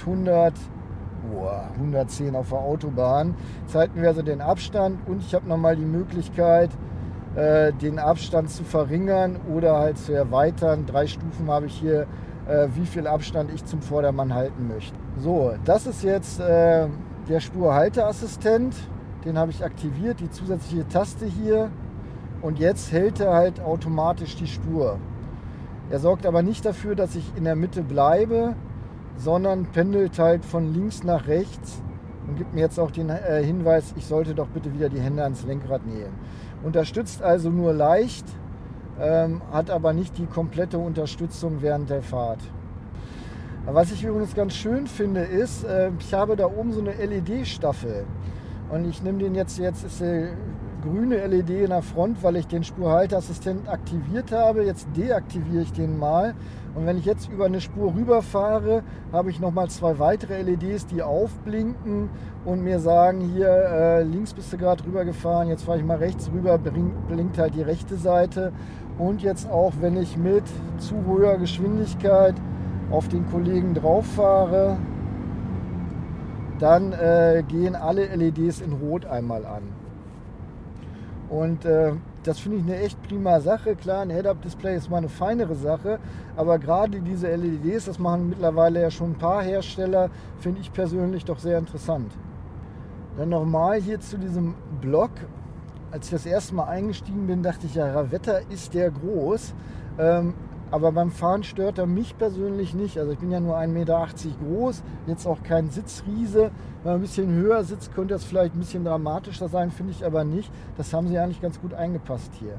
110 auf der Autobahn. Jetzt halten wir also den Abstand und ich habe nochmal die Möglichkeit, den Abstand zu verringern oder halt zu erweitern. 3 Stufen habe ich hier, wie viel Abstand ich zum Vordermann halten möchte. So, das ist jetzt der Spurhalteassistent. Den habe ich aktiviert, die zusätzliche Taste hier. Und jetzt hält er halt automatisch die Spur. Er sorgt aber nicht dafür, dass ich in der Mitte bleibe, sondern pendelt halt von links nach rechts und gibt mir jetzt auch den Hinweis, ich sollte doch bitte wieder die Hände ans Lenkrad nehmen. Unterstützt also nur leicht hat aber nicht die komplette Unterstützung während der Fahrt. Was ich übrigens ganz schön finde ist, ich habe da oben so eine LED-Staffel und ich nehme den jetzt ist die grüne LED in der Front, weil ich den Spurhalteassistenten aktiviert habe. Jetzt deaktiviere ich den mal und wenn ich jetzt über eine Spur rüberfahre, habe ich nochmal 2 weitere LEDs, die aufblinken und mir sagen, hier links bist du gerade rüber gefahren, jetzt fahre ich mal rechts rüber, blinkt halt die rechte Seite und jetzt auch, wenn ich mit zu hoher Geschwindigkeit auf den Kollegen drauf fahre, dann gehen alle LEDs in Rot einmal an. Und das finde ich eine echt prima Sache. Klar, ein Head-Up-Display ist mal eine feinere Sache, aber gerade diese LEDs, das machen mittlerweile ja schon ein paar Hersteller, finde ich persönlich doch sehr interessant. Dann nochmal hier zu diesem Block. Als ich das erste Mal eingestiegen bin, dachte ich, ja, Wetter ist der groß. Aber beim Fahren stört er mich persönlich nicht. Also ich bin ja nur 1,80 Meter groß, jetzt auch kein Sitzriese. Wenn man ein bisschen höher sitzt, könnte das vielleicht ein bisschen dramatischer sein, finde ich aber nicht. Das haben sie eigentlich ganz gut eingepasst hier.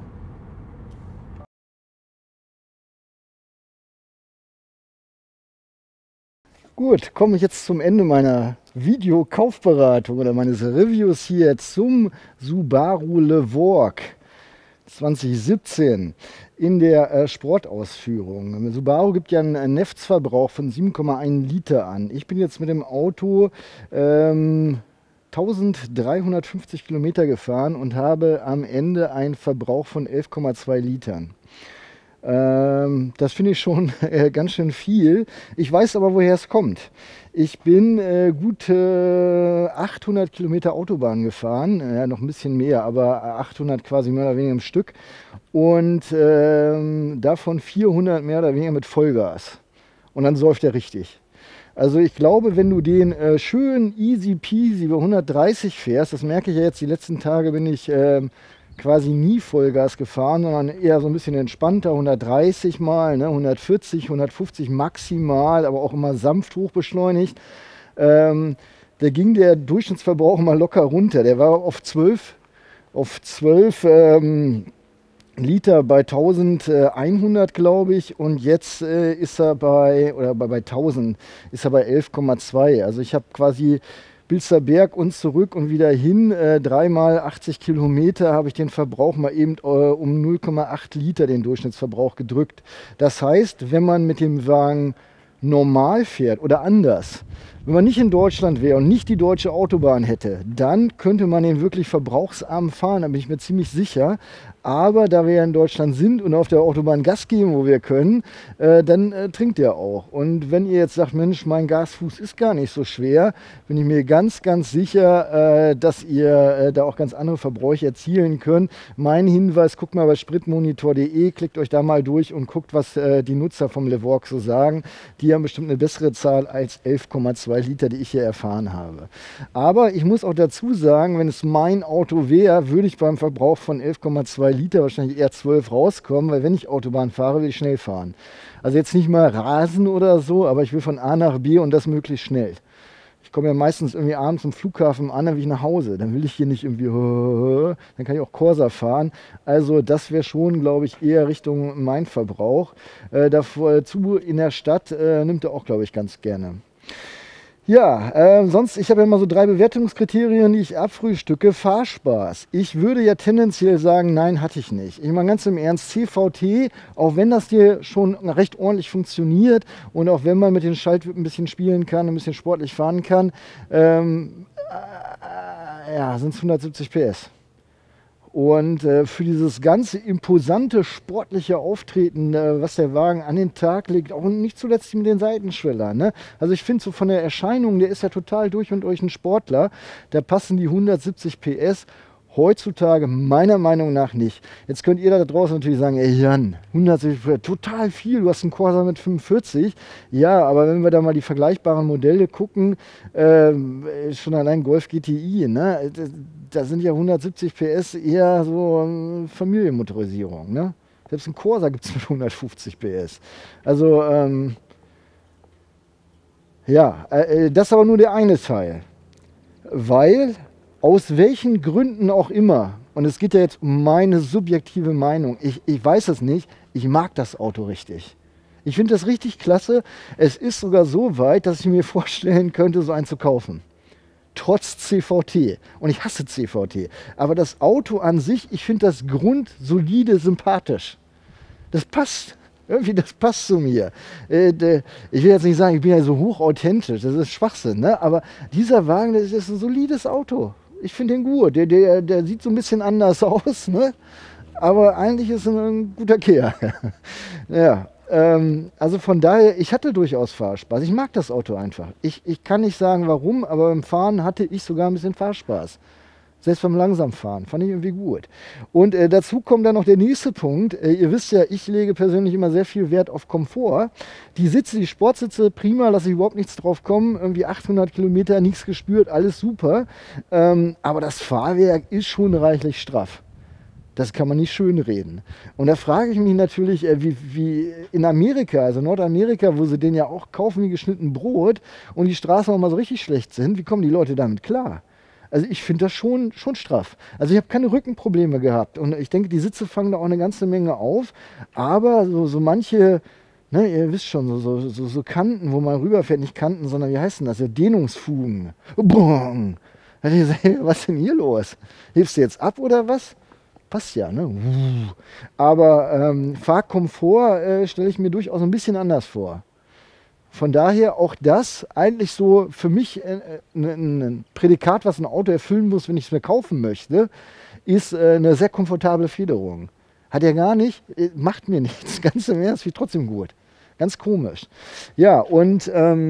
Gut, komme ich jetzt zum Ende meiner Videokaufberatung oder meines Reviews hier zum Subaru Levorg 2017 in der Sportausführung. Subaru gibt ja einen Neftsverbrauch von 7,1 Liter an. Ich bin jetzt mit dem Auto 1350 Kilometer gefahren und habe am Ende einen Verbrauch von 11,2 Litern. Das finde ich schon ganz schön viel. Ich weiß aber, woher es kommt. Ich bin gut 800 Kilometer Autobahn gefahren, noch ein bisschen mehr, aber 800 quasi mehr oder weniger im Stück und davon 400 mehr oder weniger mit Vollgas. Und dann säuft er richtig. Also ich glaube, wenn du den schön easy peasy bei 130 fährst, das merke ich ja jetzt, die letzten Tage bin ich quasi nie Vollgas gefahren, sondern eher so ein bisschen entspannter, 130 mal, ne, 140, 150 maximal, aber auch immer sanft hochbeschleunigt. Da ging der Durchschnittsverbrauch mal locker runter. Der war auf 12 Liter bei 1100, glaube ich, und jetzt ist er bei 1000 ist er bei 11,2. Also ich habe quasi Bilsterberg und zurück und wieder hin, 3 mal 80 Kilometer habe ich den Verbrauch mal eben um 0,8 Liter den Durchschnittsverbrauch gedrückt. Das heißt, wenn man mit dem Wagen normal fährt oder anders, wenn man nicht in Deutschland wäre und nicht die deutsche Autobahn hätte, dann könnte man den wirklich verbrauchsarm fahren, da bin ich mir ziemlich sicher. Aber da wir ja in Deutschland sind und auf der Autobahn Gas geben, wo wir können, dann trinkt der auch. Und wenn ihr jetzt sagt, Mensch, mein Gasfuß ist gar nicht so schwer, bin ich mir ganz, ganz sicher, dass ihr da auch ganz andere Verbräuche erzielen könnt. Mein Hinweis, guckt mal bei spritmonitor.de, klickt euch da mal durch und guckt, was die Nutzer vom Levorg so sagen. Die haben bestimmt eine bessere Zahl als 11,2 Liter, die ich hier erfahren habe. Aber ich muss auch dazu sagen, wenn es mein Auto wäre, würde ich beim Verbrauch von 11,2 Liter wahrscheinlich eher 12 rauskommen, weil wenn ich Autobahn fahre, will ich schnell fahren. Also jetzt nicht mal rasen oder so, aber ich will von A nach B und das möglichst schnell. Ich komme ja meistens irgendwie abends am Flughafen an, dann will ich nach Hause. Dann will ich hier nicht irgendwie, dann kann ich auch Corsa fahren. Also das wäre schon, glaube ich, eher Richtung mein Verbrauch. Dazu in der Stadt nimmt er auch, glaube ich, ganz gerne. Ja, sonst, ich habe ja immer so 3 Bewertungskriterien, die ich abfrühstücke. Fahrspaß. Ich würde ja tendenziell sagen, nein, hatte ich nicht. Ich meine ganz im Ernst, CVT, auch wenn das hier schon recht ordentlich funktioniert und auch wenn man mit den Schaltwippen ein bisschen spielen kann, ein bisschen sportlich fahren kann, ja, sind es 170 PS. Und für dieses ganze imposante sportliche Auftreten, was der Wagen an den Tag legt, auch nicht zuletzt mit den Seitenschwellern. Ne? Also ich finde so von der Erscheinung, der ist ja total durch und durch ein Sportler. Da passen die 170 PS heutzutage meiner Meinung nach nicht. Jetzt könnt ihr da draußen natürlich sagen, ey Jan, 170 PS, total viel, du hast einen Corsa mit 45. Ja, aber wenn wir da mal die vergleichbaren Modelle gucken, schon allein Golf GTI, ne? Da sind ja 170 PS eher so Familienmotorisierung. Ne? Selbst ein Corsa gibt es mit 150 PS. Also, ja, das ist aber nur der eine Teil. Weil, aus welchen Gründen auch immer, und es geht ja jetzt um meine subjektive Meinung. Ich weiß es nicht, ich mag das Auto richtig. Ich finde das richtig klasse. Es ist sogar so weit, dass ich mir vorstellen könnte, so einen zu kaufen. Trotz CVT. Und ich hasse CVT. Aber das Auto an sich, ich finde das grundsolide sympathisch. Das passt. Irgendwie, das passt zu mir. Ich will jetzt nicht sagen, ich bin ja so hochauthentisch. Das ist Schwachsinn. Ne? Aber dieser Wagen, das ist ein solides Auto. Ich finde den gut. Der sieht so ein bisschen anders aus. Ne? Aber eigentlich ist er ein guter Kerl. Ja. Also von daher, ich hatte durchaus Fahrspaß. Ich mag das Auto einfach. Ich kann nicht sagen, warum, aber beim Fahren hatte ich sogar ein bisschen Fahrspaß. Selbst beim Langsamfahren. Fand ich irgendwie gut. Und dazu kommt dann noch der nächste Punkt. Ihr wisst ja, ich lege persönlich immer sehr viel Wert auf Komfort. Die Sitze, die Sportsitze, prima, lasse ich überhaupt nichts drauf kommen. Irgendwie 800 Kilometer, nichts gespürt, alles super. Aber das Fahrwerk ist schon reichlich straff. Das kann man nicht schönreden. Und da frage ich mich natürlich, wie in Amerika, also Nordamerika, wo sie den ja auch kaufen wie geschnitten Brot und die Straßen auch mal so richtig schlecht sind, wie kommen die Leute damit klar? Also ich finde das schon straff. Also ich habe keine Rückenprobleme gehabt und ich denke, die Sitze fangen da auch eine ganze Menge auf, aber so manche, ne, ihr wisst schon, so Kanten, wo man rüberfährt, nicht Kanten, sondern wie heißt denn das, Dehnungsfugen. Boom. Was ist denn hier los? Hebst du jetzt ab oder was? Passt ja, ne? Aber Fahrkomfort stelle ich mir durchaus ein bisschen anders vor. Von daher auch das eigentlich so für mich ein Prädikat, was ein Auto erfüllen muss, wenn ich es mir kaufen möchte, ist eine sehr komfortable Federung. Hat er gar nicht, macht mir nichts. Ganz im Ernst, wie trotzdem gut. Ganz komisch. Ja, und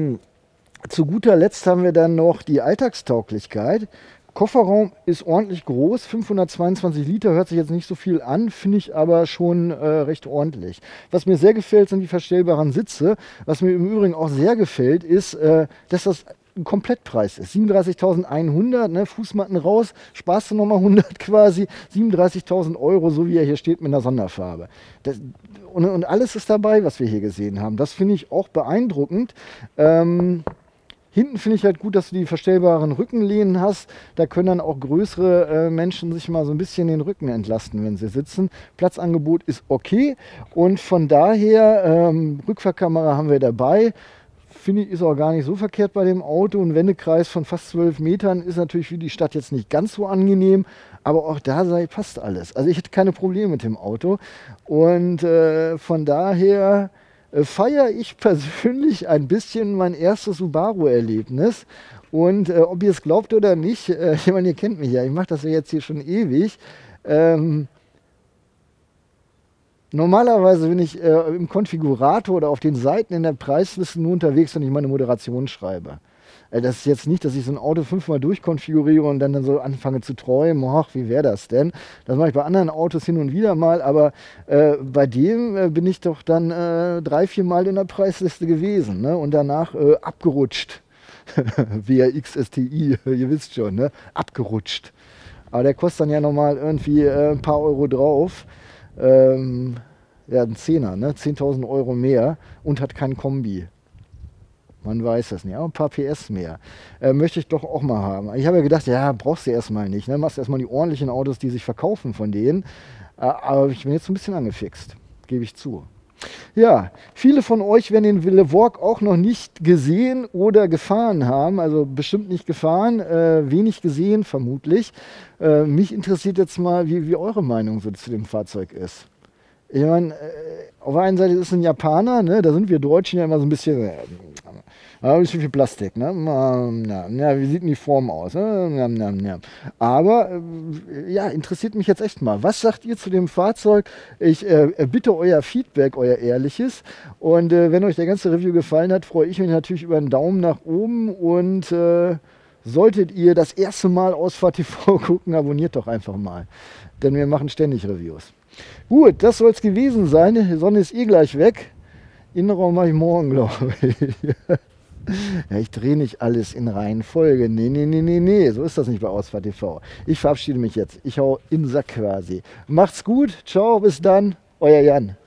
zu guter Letzt haben wir dann noch die Alltagstauglichkeit. Kofferraum ist ordentlich groß, 522 Liter, hört sich jetzt nicht so viel an, finde ich aber schon recht ordentlich. Was mir sehr gefällt, sind die verstellbaren Sitze. Was mir im Übrigen auch sehr gefällt, ist, dass das ein Komplettpreis ist. 37.100, ne, Fußmatten raus, sparst du nochmal 100 quasi, 37.000 Euro, so wie er hier steht mit einer Sonderfarbe. Und alles ist dabei, was wir hier gesehen haben. Das finde ich auch beeindruckend. Hinten finde ich halt gut, dass du die verstellbaren Rückenlehnen hast. Da können dann auch größere Menschen sich mal so ein bisschen den Rücken entlasten, wenn sie sitzen. Platzangebot ist okay und von daher, Rückfahrkamera haben wir dabei. Finde ich, ist auch gar nicht so verkehrt bei dem Auto. Ein Wendekreis von fast 12 Metern ist natürlich für die Stadt jetzt nicht ganz so angenehm, aber auch da passt alles. Also ich hätte keine Probleme mit dem Auto und von daher feiere ich persönlich ein bisschen mein erstes Subaru-Erlebnis. Und ob ihr es glaubt oder nicht, ich meine, ihr kennt mich ja, ich mache das ja jetzt hier schon ewig. Normalerweise bin ich im Konfigurator oder auf den Seiten in der Preisliste nur unterwegs, wenn ich meine Moderation schreibe. Das ist jetzt nicht, dass ich so ein Auto 5-mal durchkonfiguriere und dann so anfange zu träumen, ach, wie wäre das denn? Das mache ich bei anderen Autos hin und wieder mal, aber bei dem bin ich doch dann 3-4 Mal in der Preisliste gewesen, ne? Und danach abgerutscht. WRX STI, ihr wisst schon, ne? Abgerutscht. Aber der kostet dann ja nochmal irgendwie ein paar Euro drauf. Ja, ein Zehner, ne? 10.000 Euro mehr und hat kein Kombi. Man weiß das nicht, aber ein paar PS mehr. Möchte ich doch auch mal haben. Ich habe ja gedacht, ja, brauchst du erstmal nicht. Ne? Machst erstmal die ordentlichen Autos, die sich verkaufen von denen. Aber ich bin jetzt ein bisschen angefixt, gebe ich zu. Ja, viele von euch werden den Le Vork auch noch nicht gesehen oder gefahren haben. Also bestimmt nicht gefahren, wenig gesehen vermutlich. Mich interessiert jetzt mal, wie eure Meinung so zu dem Fahrzeug ist. Ich meine, auf der einen Seite ist es ein Japaner, ne? Da sind wir Deutschen ja immer so ein bisschen viel Plastik, ne? Ja, wie sieht denn die Form aus? Aber ja, interessiert mich jetzt echt mal. Was sagt ihr zu dem Fahrzeug? Ich bitte euer Feedback, euer ehrliches. Und wenn euch der ganze Review gefallen hat, freue ich mich natürlich über einen Daumen nach oben. Und solltet ihr das erste Mal Ausfahrt TV gucken, abonniert doch einfach mal. Denn wir machen ständig Reviews. Gut, das soll es gewesen sein. Die Sonne ist eh gleich weg. Innenraum mache ich morgen, glaube ich. Ja, ich drehe nicht alles in Reihenfolge. Nee. So ist das nicht bei Ausfahrt TV. Ich verabschiede mich jetzt. Ich hau in den Sack quasi. Macht's gut. Ciao, bis dann. Euer Jan.